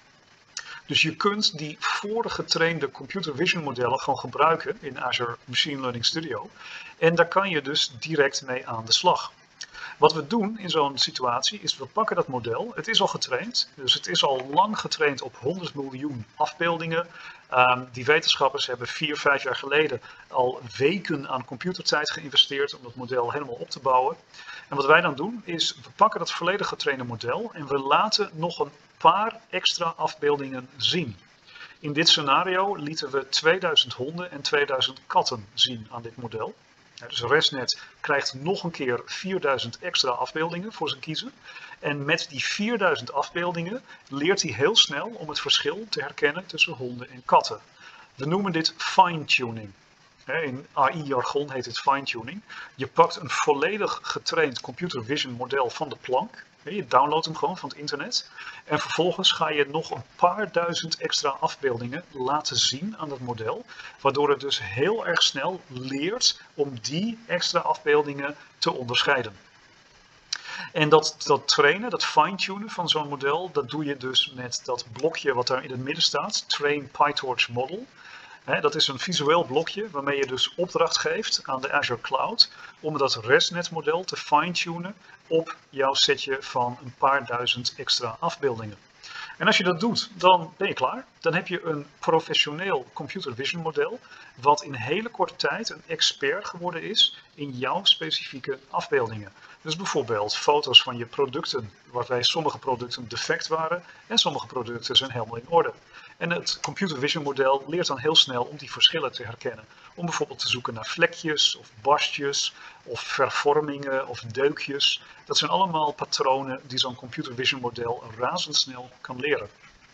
Dus je kunt die voorgetrainde computer vision modellen gewoon gebruiken in Azure Machine Learning Studio. En daar kan je dus direct mee aan de slag. Wat we doen in zo'n situatie is we pakken dat model, het is al getraind, dus het is al lang getraind op honderd miljoen afbeeldingen. Um, die wetenschappers hebben vier, vijf jaar geleden al weken aan computertijd geïnvesteerd om dat model helemaal op te bouwen. En wat wij dan doen is we pakken dat volledig getrainde model en we laten nog een paar extra afbeeldingen zien. In dit scenario lieten we tweeduizend honden en tweeduizend katten zien aan dit model. Ja, dus ResNet krijgt nog een keer vierduizend extra afbeeldingen voor zijn kiezen. En met die vierduizend afbeeldingen leert hij heel snel om het verschil te herkennen tussen honden en katten. We noemen dit fine-tuning. In A I-jargon heet het fine-tuning. Je pakt een volledig getraind computer vision model van de plank. Je downloadt hem gewoon van het internet. En vervolgens ga je nog een paar duizend extra afbeeldingen laten zien aan dat model. Waardoor het dus heel erg snel leert om die extra afbeeldingen te onderscheiden. En dat, dat trainen, dat fine-tunen van zo'n model, dat doe je dus met dat blokje wat daar in het midden staat. Train PyTorch Model. He, dat is een visueel blokje waarmee je dus opdracht geeft aan de Azure Cloud om dat ResNet model te fine-tunen op jouw setje van een paar duizend extra afbeeldingen. En als je dat doet, dan ben je klaar. Dan heb je een professioneel computer vision model wat in hele korte tijd een expert geworden is in jouw specifieke afbeeldingen. Dus bijvoorbeeld foto's van je producten, waarbij sommige producten defect waren en sommige producten zijn helemaal in orde. En het computer vision model leert dan heel snel om die verschillen te herkennen. Om bijvoorbeeld te zoeken naar vlekjes of barstjes of vervormingen of deukjes. Dat zijn allemaal patronen die zo'n computer vision model razendsnel kan leren.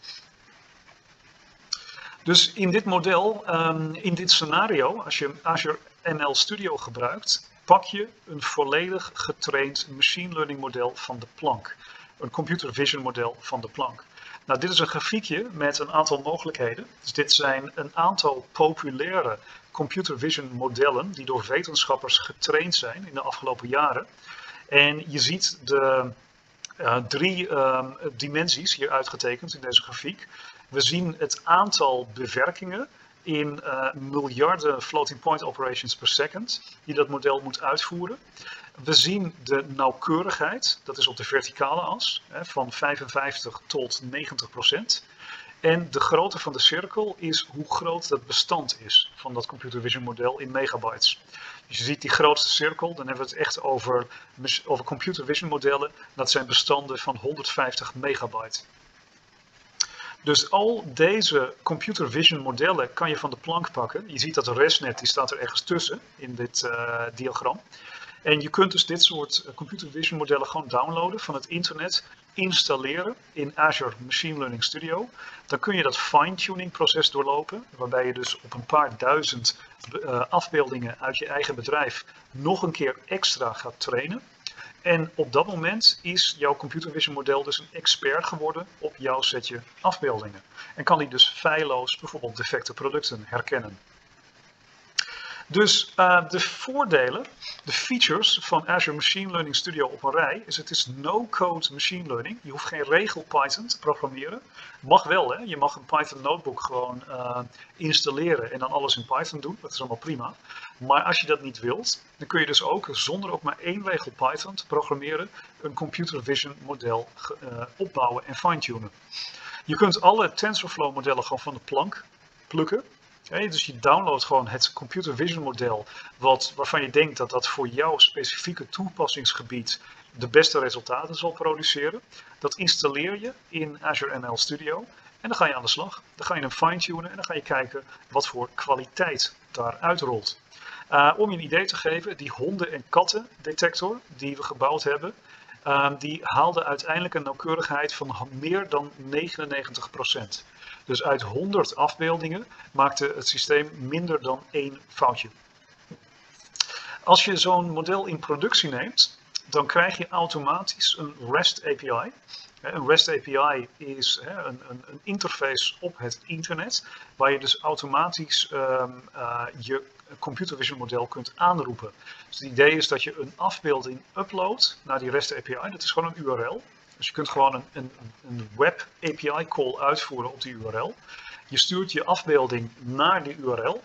Dus in dit model, um, in dit scenario, als je Azure M L Studio gebruikt, pak je een volledig getraind machine learning model van de plank. Een computer vision model van de plank. Nou, dit is een grafiekje met een aantal mogelijkheden. Dus dit zijn een aantal populaire computer vision modellen die door wetenschappers getraind zijn in de afgelopen jaren. En je ziet de uh, drie uh, dimensies hier uitgetekend in deze grafiek. We zien het aantal bewerkingen in uh, miljarden floating point operations per second die dat model moet uitvoeren. We zien de nauwkeurigheid, dat is op de verticale as, hè, van vijfenvijftig tot negentig procent. En de grootte van de cirkel is hoe groot dat bestand is van dat computer vision model in megabytes. Dus je ziet die grootste cirkel, dan hebben we het echt over, over computer vision modellen. Dat zijn bestanden van honderdvijftig megabyte. Dus al deze computer vision modellen kan je van de plank pakken. Je ziet dat de ResNet, die staat er ergens tussen in dit uh, diagram. En je kunt dus dit soort computer vision modellen gewoon downloaden van het internet, installeren in Azure Machine Learning Studio. Dan kun je dat fine-tuning proces doorlopen, waarbij je dus op een paar duizend uh, afbeeldingen uit je eigen bedrijf nog een keer extra gaat trainen. En op dat moment is jouw computer vision model dus een expert geworden op jouw setje afbeeldingen. En kan die dus feilloos bijvoorbeeld defecte producten herkennen. Dus uh, de voordelen, de features van Azure Machine Learning Studio op een rij is het is no-code machine learning. Je hoeft geen regel Python te programmeren. Mag wel, hè? Je mag een Python notebook gewoon uh, installeren en dan alles in Python doen. Dat is allemaal prima. Maar als je dat niet wilt, dan kun je dus ook zonder ook maar één regel Python te programmeren een computer vision model uh, opbouwen en fine-tunen. Je kunt alle TensorFlow modellen gewoon van de plank plukken. Okay, dus je downloadt gewoon het computer vision model wat, waarvan je denkt dat dat voor jouw specifieke toepassingsgebied de beste resultaten zal produceren. Dat installeer je in Azure M L Studio en dan ga je aan de slag. Dan ga je hem fine-tunen en dan ga je kijken wat voor kwaliteit daar uitrolt. Uh, om je een idee te geven, die honden- en katten-detector die we gebouwd hebben, uh, die haalde uiteindelijk een nauwkeurigheid van meer dan negenennegentig procent. Dus uit honderd afbeeldingen maakte het systeem minder dan één foutje. Als je zo'n model in productie neemt, dan krijg je automatisch een REST A P I. Een REST A P I is een, een, een interface op het internet, waar je dus automatisch um, uh, je computer vision model kunt aanroepen. Dus het idee is dat je een afbeelding uploadt naar die REST A P I, dat is gewoon een U R L. Dus je kunt gewoon een, een, een web A P I call uitvoeren op die U R L. Je stuurt je afbeelding naar die U R L.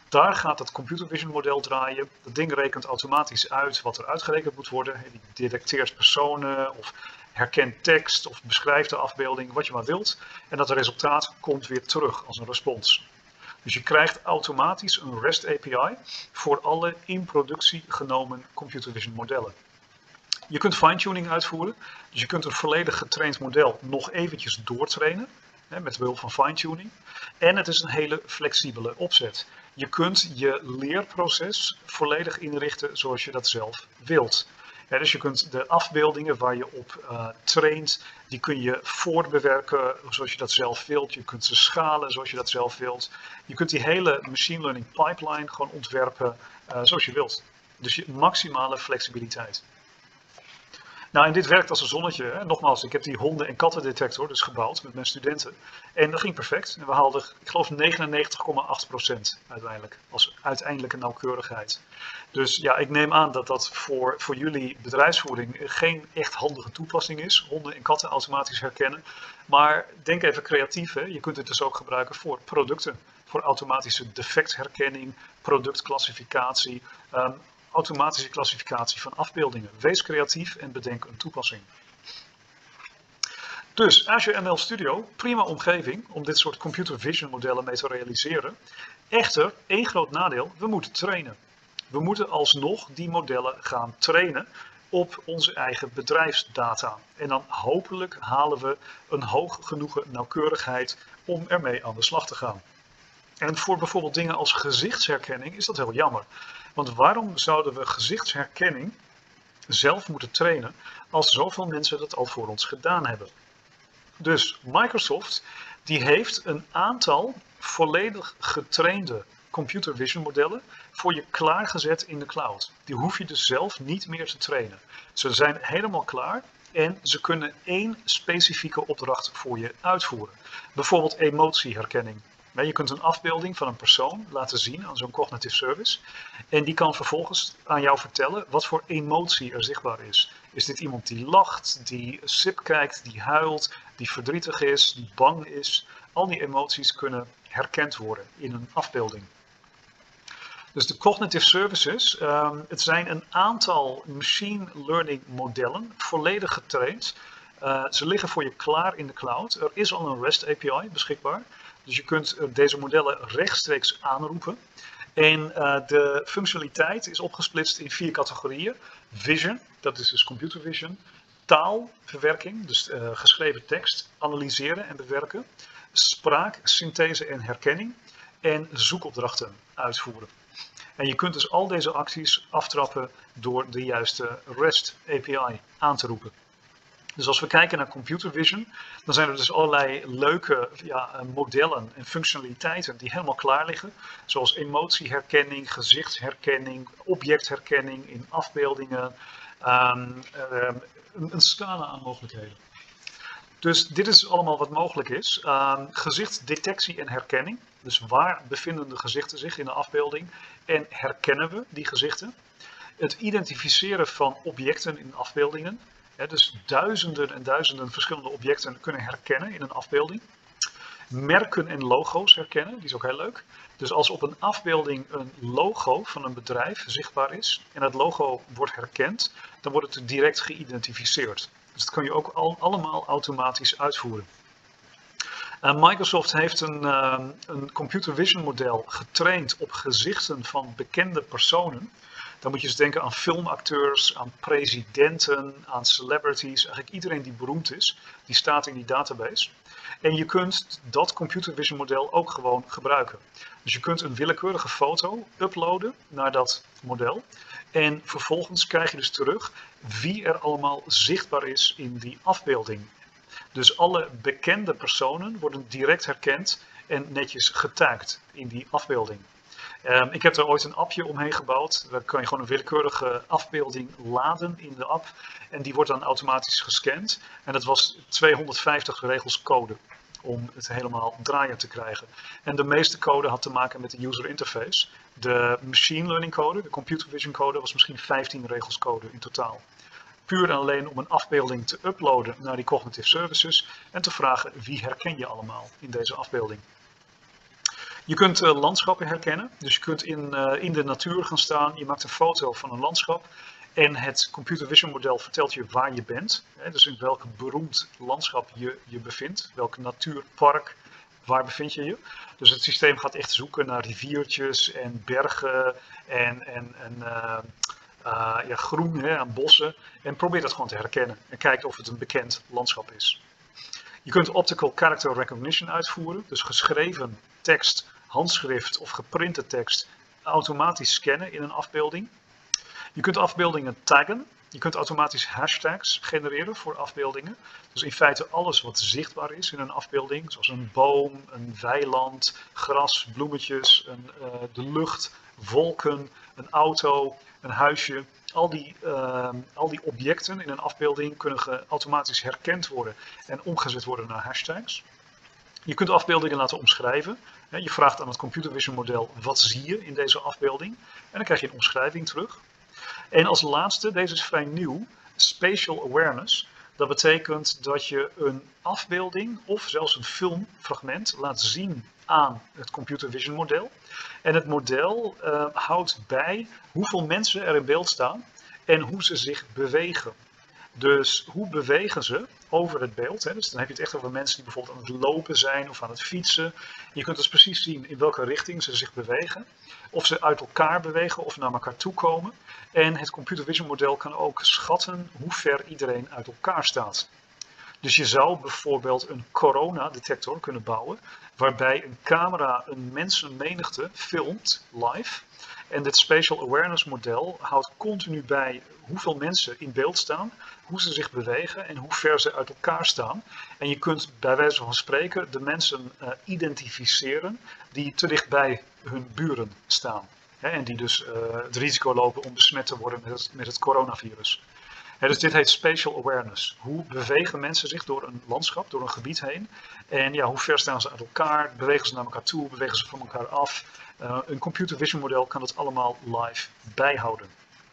Daar gaat het computer vision model draaien. Dat ding rekent automatisch uit wat er uitgerekend moet worden. Die detecteert personen of herkent tekst of beschrijft de afbeelding, wat je maar wilt. En dat resultaat komt weer terug als een respons. Dus je krijgt automatisch een REST A P I voor alle in productie genomen computer vision modellen. Je kunt fine-tuning uitvoeren, dus je kunt een volledig getraind model nog eventjes doortrainen hè, met behulp van fine-tuning. En het is een hele flexibele opzet. Je kunt je leerproces volledig inrichten zoals je dat zelf wilt. Ja, dus je kunt de afbeeldingen waar je op uh, traint, die kun je voorbewerken zoals je dat zelf wilt. Je kunt ze schalen zoals je dat zelf wilt. Je kunt die hele machine learning pipeline gewoon ontwerpen uh, zoals je wilt. Dus je maximale flexibiliteit. Nou, en dit werkt als een zonnetje. Hè. Nogmaals, ik heb die honden- en kattendetector dus gebouwd met mijn studenten. En dat ging perfect. En we haalden, ik geloof, negenennegentig komma acht procent uiteindelijk. Als uiteindelijke nauwkeurigheid. Dus ja, ik neem aan dat dat voor, voor jullie bedrijfsvoering geen echt handige toepassing is. Honden en katten automatisch herkennen. Maar denk even creatief. Hè. Je kunt het dus ook gebruiken voor producten. Voor automatische defectherkenning, productclassificatie. Um, automatische klassificatie van afbeeldingen. Wees creatief en bedenk een toepassing. Dus Azure M L Studio, prima omgeving om dit soort computer vision modellen mee te realiseren. Echter, één groot nadeel, we moeten trainen. We moeten alsnog die modellen gaan trainen op onze eigen bedrijfsdata. En dan hopelijk halen we een hoog genoegen nauwkeurigheid om ermee aan de slag te gaan. En voor bijvoorbeeld dingen als gezichtsherkenning is dat heel jammer. Want waarom zouden we gezichtsherkenning zelf moeten trainen als zoveel mensen dat al voor ons gedaan hebben? Dus Microsoft die heeft een aantal volledig getrainde computer vision modellen voor je klaargezet in de cloud. Die hoef je dus zelf niet meer te trainen. Ze zijn helemaal klaar en ze kunnen één specifieke opdracht voor je uitvoeren. Bijvoorbeeld emotieherkenning. Je kunt een afbeelding van een persoon laten zien aan zo'n cognitive service. En die kan vervolgens aan jou vertellen wat voor emotie er zichtbaar is. Is dit iemand die lacht, die sip kijkt, die huilt, die verdrietig is, die bang is? Al die emoties kunnen herkend worden in een afbeelding. Dus de cognitive services, um, het zijn een aantal machine learning modellen, volledig getraind. Uh, ze liggen voor je klaar in de cloud. Er is al een REST A P I beschikbaar. Dus je kunt deze modellen rechtstreeks aanroepen. En uh, de functionaliteit is opgesplitst in vier categorieën. Vision, dat is dus computer vision. Taalverwerking, dus uh, geschreven tekst, analyseren en bewerken. Spraak, synthese en herkenning. En zoekopdrachten uitvoeren. En je kunt dus al deze acties aftrappen door de juiste REST A P I aan te roepen. Dus als we kijken naar computer vision, dan zijn er dus allerlei leuke ja, modellen en functionaliteiten die helemaal klaar liggen. Zoals emotieherkenning, gezichtsherkenning, objectherkenning in afbeeldingen, um, um, een, een scala aan mogelijkheden. Dus dit is allemaal wat mogelijk is. Um, gezichtsdetectie en herkenning. Dus waar bevinden de gezichten zich in de afbeelding en herkennen we die gezichten? Het identificeren van objecten in afbeeldingen. Ja, dus duizenden en duizenden verschillende objecten kunnen herkennen in een afbeelding. Merken en logo's herkennen, die is ook heel leuk. Dus als op een afbeelding een logo van een bedrijf zichtbaar is en dat logo wordt herkend, dan wordt het direct geïdentificeerd. Dus dat kun je ook al, allemaal automatisch uitvoeren. Uh, Microsoft heeft een, uh, een computer vision model getraind op gezichten van bekende personen. Dan moet je eens denken aan filmacteurs, aan presidenten, aan celebrities. Eigenlijk iedereen die beroemd is, die staat in die database. En je kunt dat computer vision model ook gewoon gebruiken. Dus je kunt een willekeurige foto uploaden naar dat model. En vervolgens krijg je dus terug wie er allemaal zichtbaar is in die afbeelding. Dus alle bekende personen worden direct herkend en netjes getagd in die afbeelding. Um, ik heb er ooit een appje omheen gebouwd. Daar kan je gewoon een willekeurige afbeelding laden in de app. En die wordt dan automatisch gescand. En dat was tweehonderdvijftig regels code om het helemaal draaiend te krijgen. En de meeste code had te maken met de user interface. De machine learning code, de computer vision code, was misschien vijftien regels code in totaal. Puur en alleen om een afbeelding te uploaden naar die cognitive services en te vragen wie herken je allemaal in deze afbeelding. Je kunt uh, landschappen herkennen, dus je kunt in, uh, in de natuur gaan staan, je maakt een foto van een landschap en het computer vision model vertelt je waar je bent. Hè, dus in welk beroemd landschap je je bevindt, welk natuurpark, waar bevind je je. Dus het systeem gaat echt zoeken naar riviertjes en bergen en, en, en uh, uh, ja, groen hè, aan bossen en probeert dat gewoon te herkennen en kijkt of het een bekend landschap is. Je kunt optical character recognition uitvoeren, dus geschreven tekst, handschrift of geprinte tekst automatisch scannen in een afbeelding. Je kunt afbeeldingen taggen. Je kunt automatisch hashtags genereren voor afbeeldingen. Dus in feite alles wat zichtbaar is in een afbeelding, zoals een boom, een weiland, gras, bloemetjes, een, uh, de lucht, wolken, een auto, een huisje. Al die, uh, al die objecten in een afbeelding kunnen automatisch herkend worden en omgezet worden naar hashtags. Je kunt afbeeldingen laten omschrijven. Je vraagt aan het computer vision model wat zie je in deze afbeelding en dan krijg je een omschrijving terug. En als laatste, deze is vrij nieuw, spatial awareness. Dat betekent dat je een afbeelding of zelfs een filmfragment laat zien aan het computer vision model. En het model uh, houdt bij hoeveel mensen er in beeld staan en hoe ze zich bewegen. Dus hoe bewegen ze over het beeld? Hè? Dus dan heb je het echt over mensen die bijvoorbeeld aan het lopen zijn of aan het fietsen. Je kunt dus precies zien in welke richting ze zich bewegen. Of ze uit elkaar bewegen of naar elkaar toe komen. En het computer vision model kan ook schatten hoe ver iedereen uit elkaar staat. Dus je zou bijvoorbeeld een coronadetector kunnen bouwen, waarbij een camera een mensenmenigte filmt live. En dit spatial awareness model houdt continu bij hoeveel mensen in beeld staan, hoe ze zich bewegen en hoe ver ze uit elkaar staan. En je kunt bij wijze van spreken de mensen uh, identificeren die te dicht bij hun buren staan. Hè, en die dus uh, het risico lopen om besmet te worden met het, met het coronavirus. Hè, dus dit heet spatial awareness. Hoe bewegen mensen zich door een landschap, door een gebied heen? En ja, hoe ver staan ze uit elkaar? Bewegen ze naar elkaar toe? Bewegen ze van elkaar af? Uh, een computer vision model kan het allemaal live bijhouden.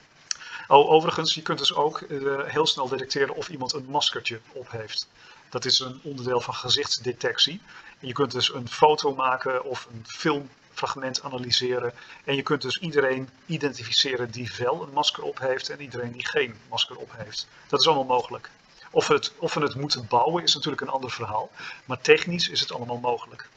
Oh, overigens, je kunt dus ook uh, heel snel detecteren of iemand een maskertje op heeft. Dat is een onderdeel van gezichtsdetectie. En je kunt dus een foto maken of een filmfragment analyseren. En je kunt dus iedereen identificeren die wel een masker op heeft en iedereen die geen masker op heeft. Dat is allemaal mogelijk. Of we het, of we het moeten bouwen is natuurlijk een ander verhaal. Maar technisch is het allemaal mogelijk.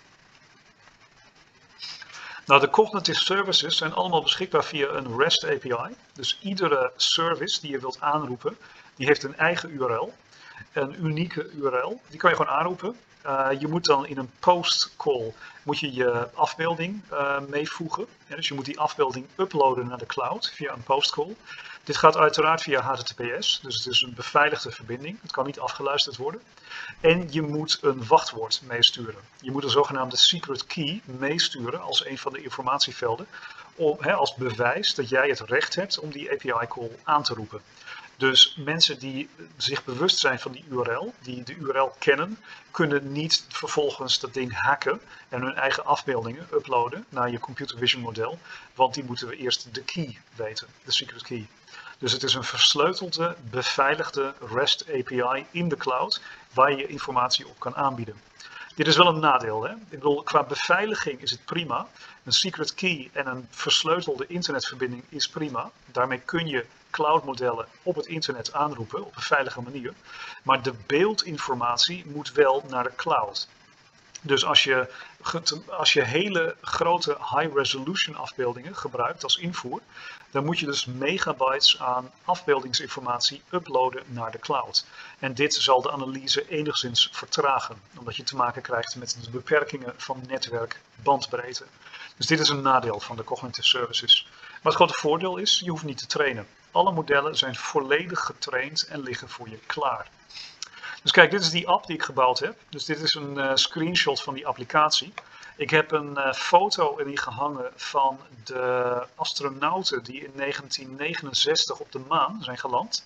Nou, de cognitive services zijn allemaal beschikbaar via een REST A P I. Dus iedere service die je wilt aanroepen, die heeft een eigen U R L. Een unieke U R L. Die kan je gewoon aanroepen. Uh, je moet dan in een post-call moet je, je afbeelding uh, meevoegen. Ja, dus je moet die afbeelding uploaden naar de cloud via een post-call. Dit gaat uiteraard via H T T P S, dus het is een beveiligde verbinding. Het kan niet afgeluisterd worden. En je moet een wachtwoord meesturen. Je moet een zogenaamde secret key meesturen als een van de informatievelden. Om, hè, als bewijs dat jij het recht hebt om die A P I-call aan te roepen. Dus mensen die zich bewust zijn van die U R L, die de U R L kennen, kunnen niet vervolgens dat ding hacken en hun eigen afbeeldingen uploaden naar je computer vision model. Want die moeten we eerst de key weten, de secret key. Dus het is een versleutelde, beveiligde REST A P I in de cloud waar je informatie op kan aanbieden. Dit is wel een nadeel. Hè? Ik bedoel, qua beveiliging is het prima. Een secret key en een versleutelde internetverbinding is prima. Daarmee kun je cloudmodellen op het internet aanroepen op een veilige manier. Maar de beeldinformatie moet wel naar de cloud. Dus als je, als je hele grote high-resolution afbeeldingen gebruikt als invoer, dan moet je dus megabytes aan afbeeldingsinformatie uploaden naar de cloud. En dit zal de analyse enigszins vertragen, omdat je te maken krijgt met de beperkingen van netwerkbandbreedte. Dus dit is een nadeel van de cognitive services. Maar het grote voordeel is, je hoeft niet te trainen. Alle modellen zijn volledig getraind en liggen voor je klaar. Dus kijk, dit is die app die ik gebouwd heb. Dus dit is een uh, screenshot van die applicatie. Ik heb een uh, foto erin gehangen van de astronauten die in negentien negenenzestig op de maan zijn geland.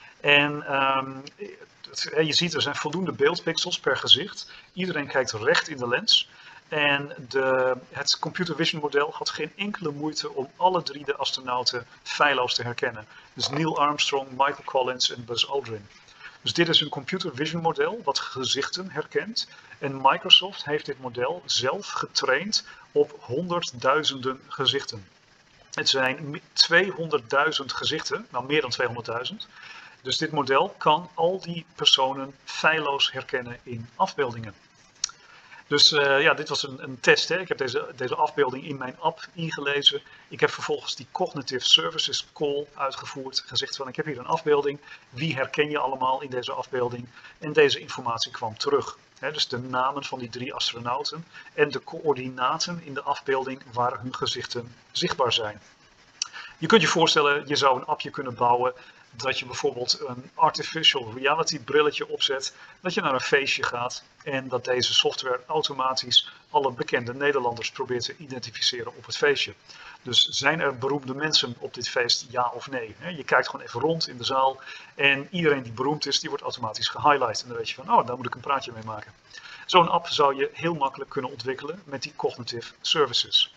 En um, het, je ziet, er zijn voldoende beeldpixels per gezicht. Iedereen kijkt recht in de lens. En de, het computer vision model had geen enkele moeite om alle drie de astronauten feilloos te herkennen. Dus Neil Armstrong, Michael Collins en Buzz Aldrin. Dus dit is een computer vision model wat gezichten herkent. En Microsoft heeft dit model zelf getraind op honderdduizenden gezichten. Het zijn tweehonderdduizend gezichten, nou meer dan tweehonderdduizend. Dus dit model kan al die personen feilloos herkennen in afbeeldingen. Dus uh, ja, dit was een, een test. Hè. Ik heb deze, deze afbeelding in mijn app ingelezen. Ik heb vervolgens die Cognitive Services Call uitgevoerd. Gezegd van ik heb hier een afbeelding. Wie herken je allemaal in deze afbeelding? En deze informatie kwam terug. Hè, dus de namen van die drie astronauten en de coördinaten in de afbeelding waar hun gezichten zichtbaar zijn. Je kunt je voorstellen, je zou een appje kunnen bouwen dat je bijvoorbeeld een artificial reality brilletje opzet, dat je naar een feestje gaat en dat deze software automatisch alle bekende Nederlanders probeert te identificeren op het feestje. Dus zijn er beroemde mensen op dit feest, ja of nee? Je kijkt gewoon even rond in de zaal en iedereen die beroemd is, die wordt automatisch gehighlight. En dan weet je van, oh, daar moet ik een praatje mee maken. Zo'n app zou je heel makkelijk kunnen ontwikkelen met die cognitive services.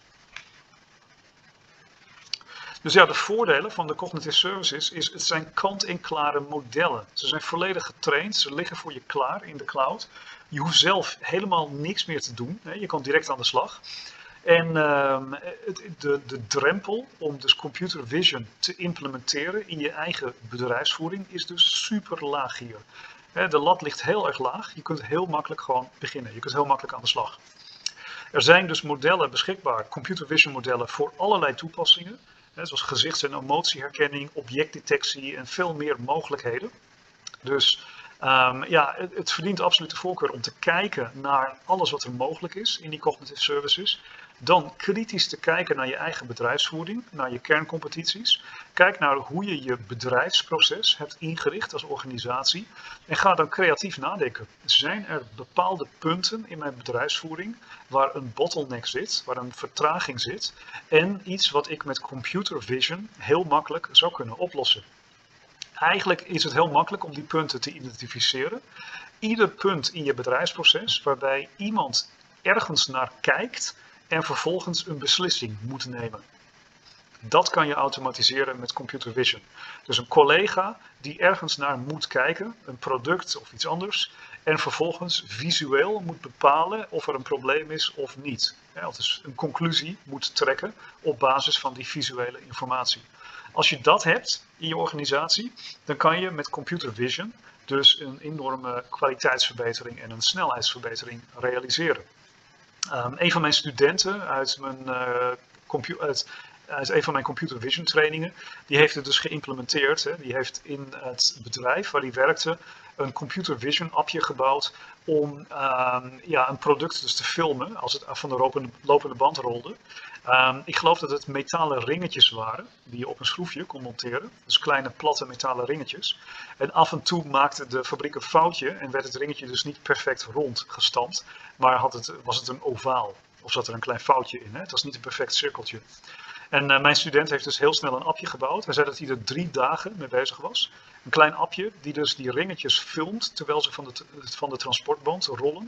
Dus ja, de voordelen van de cognitive services is, het zijn kant-en-klare modellen. Ze zijn volledig getraind, ze liggen voor je klaar in de cloud. Je hoeft zelf helemaal niks meer te doen, je kan direct aan de slag. En uh, de, de drempel om dus computer vision te implementeren in je eigen bedrijfsvoering is dus super laag hier. De lat ligt heel erg laag, je kunt heel makkelijk gewoon beginnen, je kunt heel makkelijk aan de slag. Er zijn dus modellen beschikbaar, computer vision modellen voor allerlei toepassingen. Zoals gezichts- en emotieherkenning, objectdetectie en veel meer mogelijkheden. Dus um, ja, het, het verdient absoluut de voorkeur om te kijken naar alles wat er mogelijk is in die cognitive services. Dan kritisch te kijken naar je eigen bedrijfsvoering, naar je kerncompetities. Kijk naar hoe je je bedrijfsproces hebt ingericht als organisatie. En ga dan creatief nadenken. Zijn er bepaalde punten in mijn bedrijfsvoering waar een bottleneck zit, waar een vertraging zit. En iets wat ik met computer vision heel makkelijk zou kunnen oplossen. Eigenlijk is het heel makkelijk om die punten te identificeren. Ieder punt in je bedrijfsproces waarbij iemand ergens naar kijkt en vervolgens een beslissing moet nemen. Dat kan je automatiseren met computer vision. Dus een collega die ergens naar moet kijken, een product of iets anders, en vervolgens visueel moet bepalen of er een probleem is of niet. Ja, dus een conclusie moet trekken op basis van die visuele informatie. Als je dat hebt in je organisatie, dan kan je met computer vision dus een enorme kwaliteitsverbetering en een snelheidsverbetering realiseren. Um, een van mijn studenten uit, mijn, uh, uit, uit een van mijn computer vision trainingen, die heeft het dus geïmplementeerd. Hè. Die heeft in het bedrijf waar hij werkte een computer vision appje gebouwd om um, ja, een product dus te filmen als het van de lopende, lopende band rolde. Um, ik geloof dat het metalen ringetjes waren die je op een schroefje kon monteren. Dus kleine platte metalen ringetjes. En af en toe maakte de fabriek een foutje en werd het ringetje dus niet perfect rond gestampt. Maar had het, was het een ovaal of zat er een klein foutje in. Hè? Het was niet een perfect cirkeltje. En uh, mijn student heeft dus heel snel een appje gebouwd. Hij zei dat hij er drie dagen mee bezig was. Een klein appje die dus die ringetjes filmt terwijl ze van de, van de transportband rollen.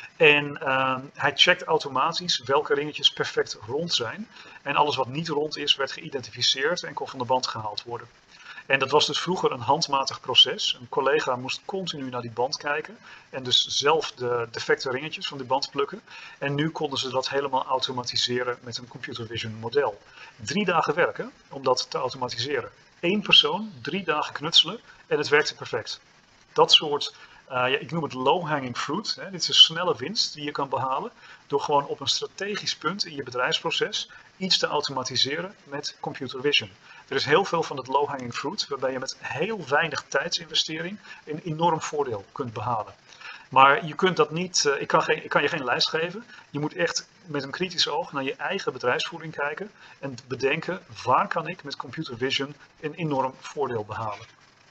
En uh, hij checkt automatisch welke ringetjes perfect rond zijn. En alles wat niet rond is, werd geïdentificeerd en kon van de band gehaald worden. En dat was dus vroeger een handmatig proces. Een collega moest continu naar die band kijken en dus zelf de defecte ringetjes van die band plukken. En nu konden ze dat helemaal automatiseren met een computer vision model. Drie dagen werken om dat te automatiseren. Eén persoon, drie dagen knutselen en het werkte perfect. Dat soort, uh, ja, ik noem het low-hanging fruit. Hè. Dit is een snelle winst die je kan behalen door gewoon op een strategisch punt in je bedrijfsproces iets te automatiseren met computer vision. Er is heel veel van het low-hanging fruit waarbij je met heel weinig tijdsinvestering een enorm voordeel kunt behalen. Maar je kunt dat niet, uh, ik, kan geen, ik kan je geen lijst geven. Je moet echt met een kritisch oog naar je eigen bedrijfsvoering kijken en bedenken waar kan ik met computer vision een enorm voordeel behalen.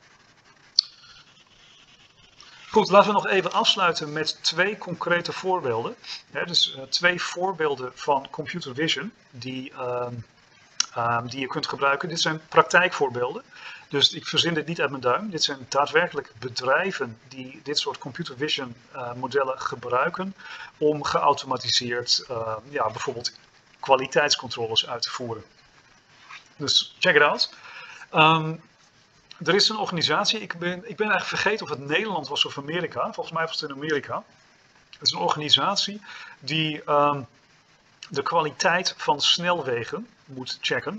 Goed, laten we nog even afsluiten met twee concrete voorbeelden. Ja, dus uh, twee voorbeelden van computer vision die, uh, uh, die je kunt gebruiken. Dit zijn praktijkvoorbeelden. Dus ik verzin dit niet uit mijn duim. Dit zijn daadwerkelijk bedrijven die dit soort computer vision uh, modellen gebruiken om geautomatiseerd uh, ja, bijvoorbeeld kwaliteitscontroles uit te voeren. Dus check it out. Um, Er is een organisatie, ik ben, ik ben eigenlijk vergeten of het Nederland was of Amerika. Volgens mij was het in Amerika. Het is een organisatie die um, de kwaliteit van snelwegen moet checken.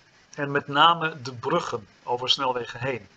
En met name de bruggen over snelwegen heen.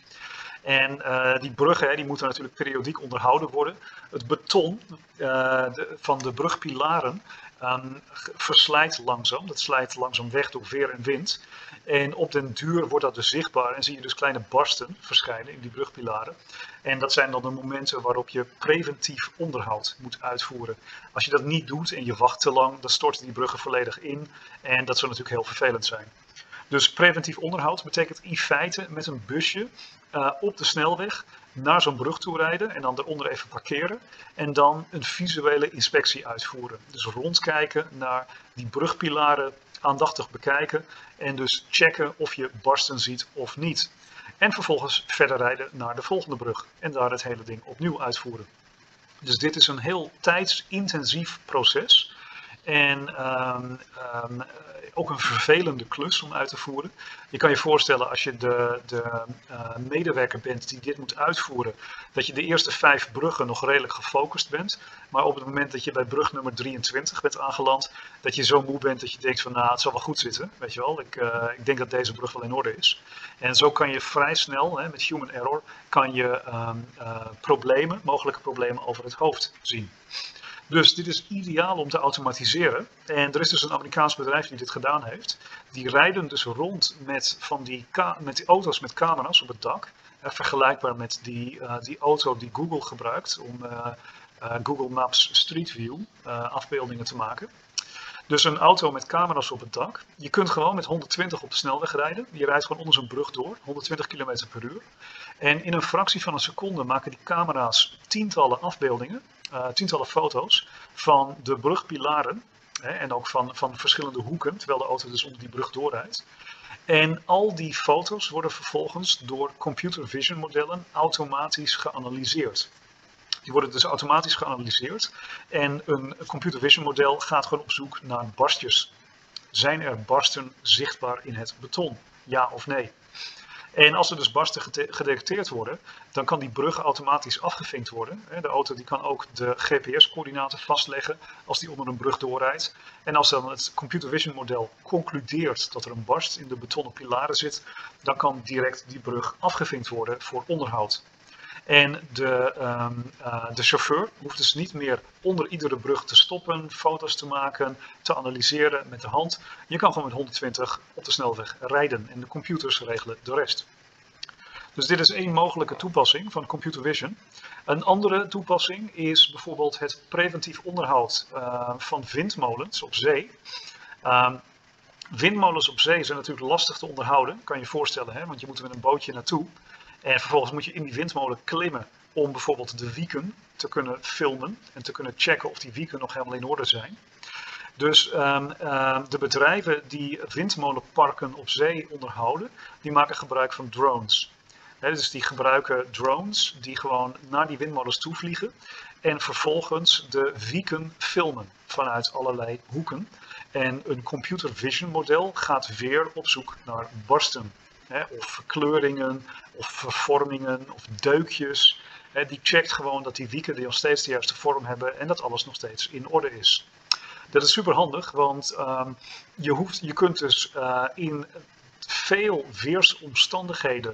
En uh, die bruggen hè, die moeten natuurlijk periodiek onderhouden worden. Het beton uh, de, van de brugpilaren um, verslijt langzaam. Dat slijt langzaam weg door weer en wind. En op den duur wordt dat dus zichtbaar en zie je dus kleine barsten verschijnen in die brugpilaren. En dat zijn dan de momenten waarop je preventief onderhoud moet uitvoeren. Als je dat niet doet en je wacht te lang, dan storten die bruggen volledig in. En dat zou natuurlijk heel vervelend zijn. Dus preventief onderhoud betekent in feite met een busje uh, op de snelweg naar zo'n brug toe rijden en dan eronder even parkeren en dan een visuele inspectie uitvoeren. Dus rondkijken naar die brugpilaren, aandachtig bekijken en dus checken of je barsten ziet of niet. En vervolgens verder rijden naar de volgende brug en daar het hele ding opnieuw uitvoeren. Dus dit is een heel tijdsintensief proces. En um, um, ook een vervelende klus om uit te voeren. Je kan je voorstellen als je de, de uh, medewerker bent die dit moet uitvoeren, dat je de eerste vijf bruggen nog redelijk gefocust bent. Maar op het moment dat je bij brug nummer drieëntwintig bent aangeland, dat je zo moe bent dat je denkt van nou het zal wel goed zitten. Weet je wel, ik, uh, ik denk dat deze brug wel in orde is. En zo kan je vrij snel, hè, met human error, kan je um, uh, problemen, mogelijke problemen over het hoofd zien. Dus dit is ideaal om te automatiseren. En er is dus een Amerikaans bedrijf die dit gedaan heeft. Die rijden dus rond met, van die, met die auto's met camera's op het dak. Eh, vergelijkbaar met die, uh, die auto die Google gebruikt om uh, uh, Google Maps Street View uh, afbeeldingen te maken. Dus een auto met camera's op het dak. Je kunt gewoon met honderdtwintig op de snelweg rijden. Je rijdt gewoon onder zo'n brug door, honderdtwintig kilometer per uur. En in een fractie van een seconde maken die camera's tientallen afbeeldingen. Uh, tientallen foto's van de brugpilaren hè, en ook van, van verschillende hoeken, terwijl de auto dus onder die brug doorrijdt. En al die foto's worden vervolgens door computer vision modellen automatisch geanalyseerd. Die worden dus automatisch geanalyseerd en een computer vision model gaat gewoon op zoek naar barstjes. Zijn er barsten zichtbaar in het beton? Ja of nee? En als er dus barsten gedetecteerd worden, dan kan die brug automatisch afgevinkt worden. De auto die kan ook de G P S-coördinaten vastleggen als die onder een brug doorrijdt. En als dan het computer vision model concludeert dat er een barst in de betonnen pilaren zit, dan kan direct die brug afgevinkt worden voor onderhoud. En de, um, uh, de chauffeur hoeft dus niet meer onder iedere brug te stoppen, foto's te maken, te analyseren met de hand. Je kan gewoon met honderdtwintig op de snelweg rijden en de computers regelen de rest. Dus dit is één mogelijke toepassing van computer vision. Een andere toepassing is bijvoorbeeld het preventief onderhoud uh, van windmolens op zee. Uh, windmolens op zee zijn natuurlijk lastig te onderhouden, kan je je voorstellen, hè? Want je moet er met een bootje naartoe. En vervolgens moet je in die windmolen klimmen om bijvoorbeeld de wieken te kunnen filmen en te kunnen checken of die wieken nog helemaal in orde zijn. Dus um, uh, de bedrijven die windmolenparken op zee onderhouden, die maken gebruik van drones. He, dus die gebruiken drones die gewoon naar die windmolens toe vliegen en vervolgens de wieken filmen vanuit allerlei hoeken. En een computer vision model gaat weer op zoek naar barsten. Hè, of verkleuringen, of vervormingen, of deukjes. Hè, die checkt gewoon dat die wieken die nog steeds de juiste vorm hebben en dat alles nog steeds in orde is. Dat is super handig, want um, je, hoeft, je kunt dus uh, in veel weersomstandigheden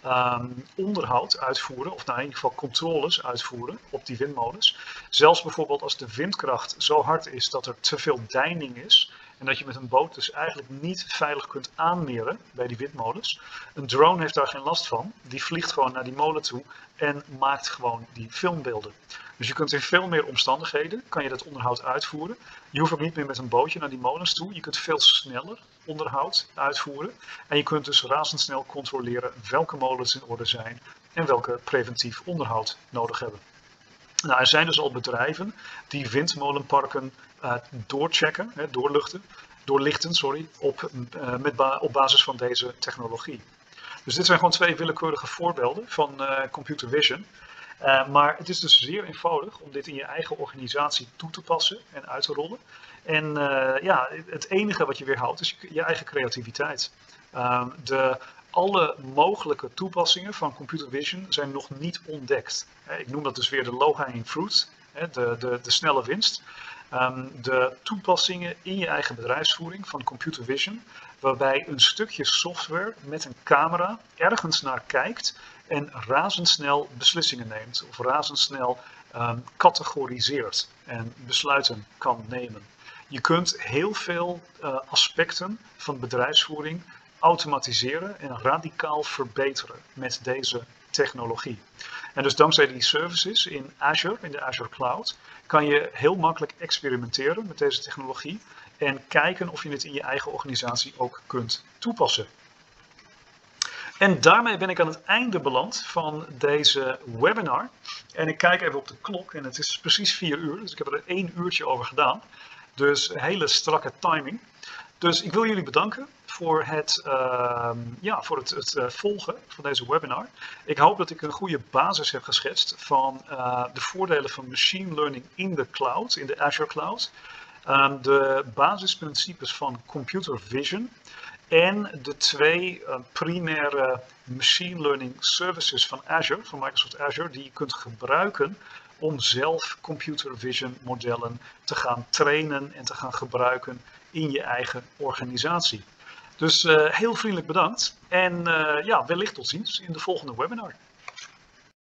um, onderhoud uitvoeren, of nou in ieder geval controles uitvoeren op die windmolens. Zelfs bijvoorbeeld als de windkracht zo hard is dat er te veel deining is, en dat je met een boot dus eigenlijk niet veilig kunt aanmeren bij die windmolens. Een drone heeft daar geen last van. Die vliegt gewoon naar die molen toe en maakt gewoon die filmbeelden. Dus je kunt in veel meer omstandigheden, kan je dat onderhoud uitvoeren. Je hoeft ook niet meer met een bootje naar die molens toe. Je kunt veel sneller onderhoud uitvoeren. En je kunt dus razendsnel controleren welke molens in orde zijn en welke preventief onderhoud nodig hebben. Nou, er zijn dus al bedrijven die windmolenparken uh, doorchecken, hè, doorluchten, doorlichten sorry, op, uh, met ba op basis van deze technologie. Dus dit zijn gewoon twee willekeurige voorbeelden van uh, computer vision. Uh, maar het is dus zeer eenvoudig om dit in je eigen organisatie toe te passen en uit te rollen. En uh, ja, het enige wat je weerhoudt is je, je eigen creativiteit. Uh, de alle mogelijke toepassingen van computer vision zijn nog niet ontdekt. Ik noem dat dus weer de low-hanging fruit, de, de, de snelle winst. Um, de toepassingen in je eigen bedrijfsvoering van computer vision, waarbij een stukje software met een camera ergens naar kijkt en razendsnel beslissingen neemt of razendsnel um, categoriseert en besluiten kan nemen. Je kunt heel veel uh, aspecten van bedrijfsvoering automatiseren en radicaal verbeteren met deze technologie. En dus dankzij die services in Azure, in de Azure Cloud, kan je heel makkelijk experimenteren met deze technologie en kijken of je het in je eigen organisatie ook kunt toepassen. En daarmee ben ik aan het einde beland van deze webinar. En ik kijk even op de klok en het is precies vier uur, dus ik heb er één uurtje over gedaan. Dus een hele strakke timing. Dus ik wil jullie bedanken voor het, uh, ja, voor het, het uh, volgen van deze webinar. Ik hoop dat ik een goede basis heb geschetst van uh, de voordelen van machine learning in de cloud, in de Azure Cloud. Um, de basisprincipes van computer vision. En de twee uh, primaire machine learning services van Azure, van Microsoft Azure, die je kunt gebruiken om zelf computer vision modellen te gaan trainen en te gaan gebruiken in je eigen organisatie. Dus uh, heel vriendelijk bedankt en uh, ja, wellicht tot ziens in de volgende webinar.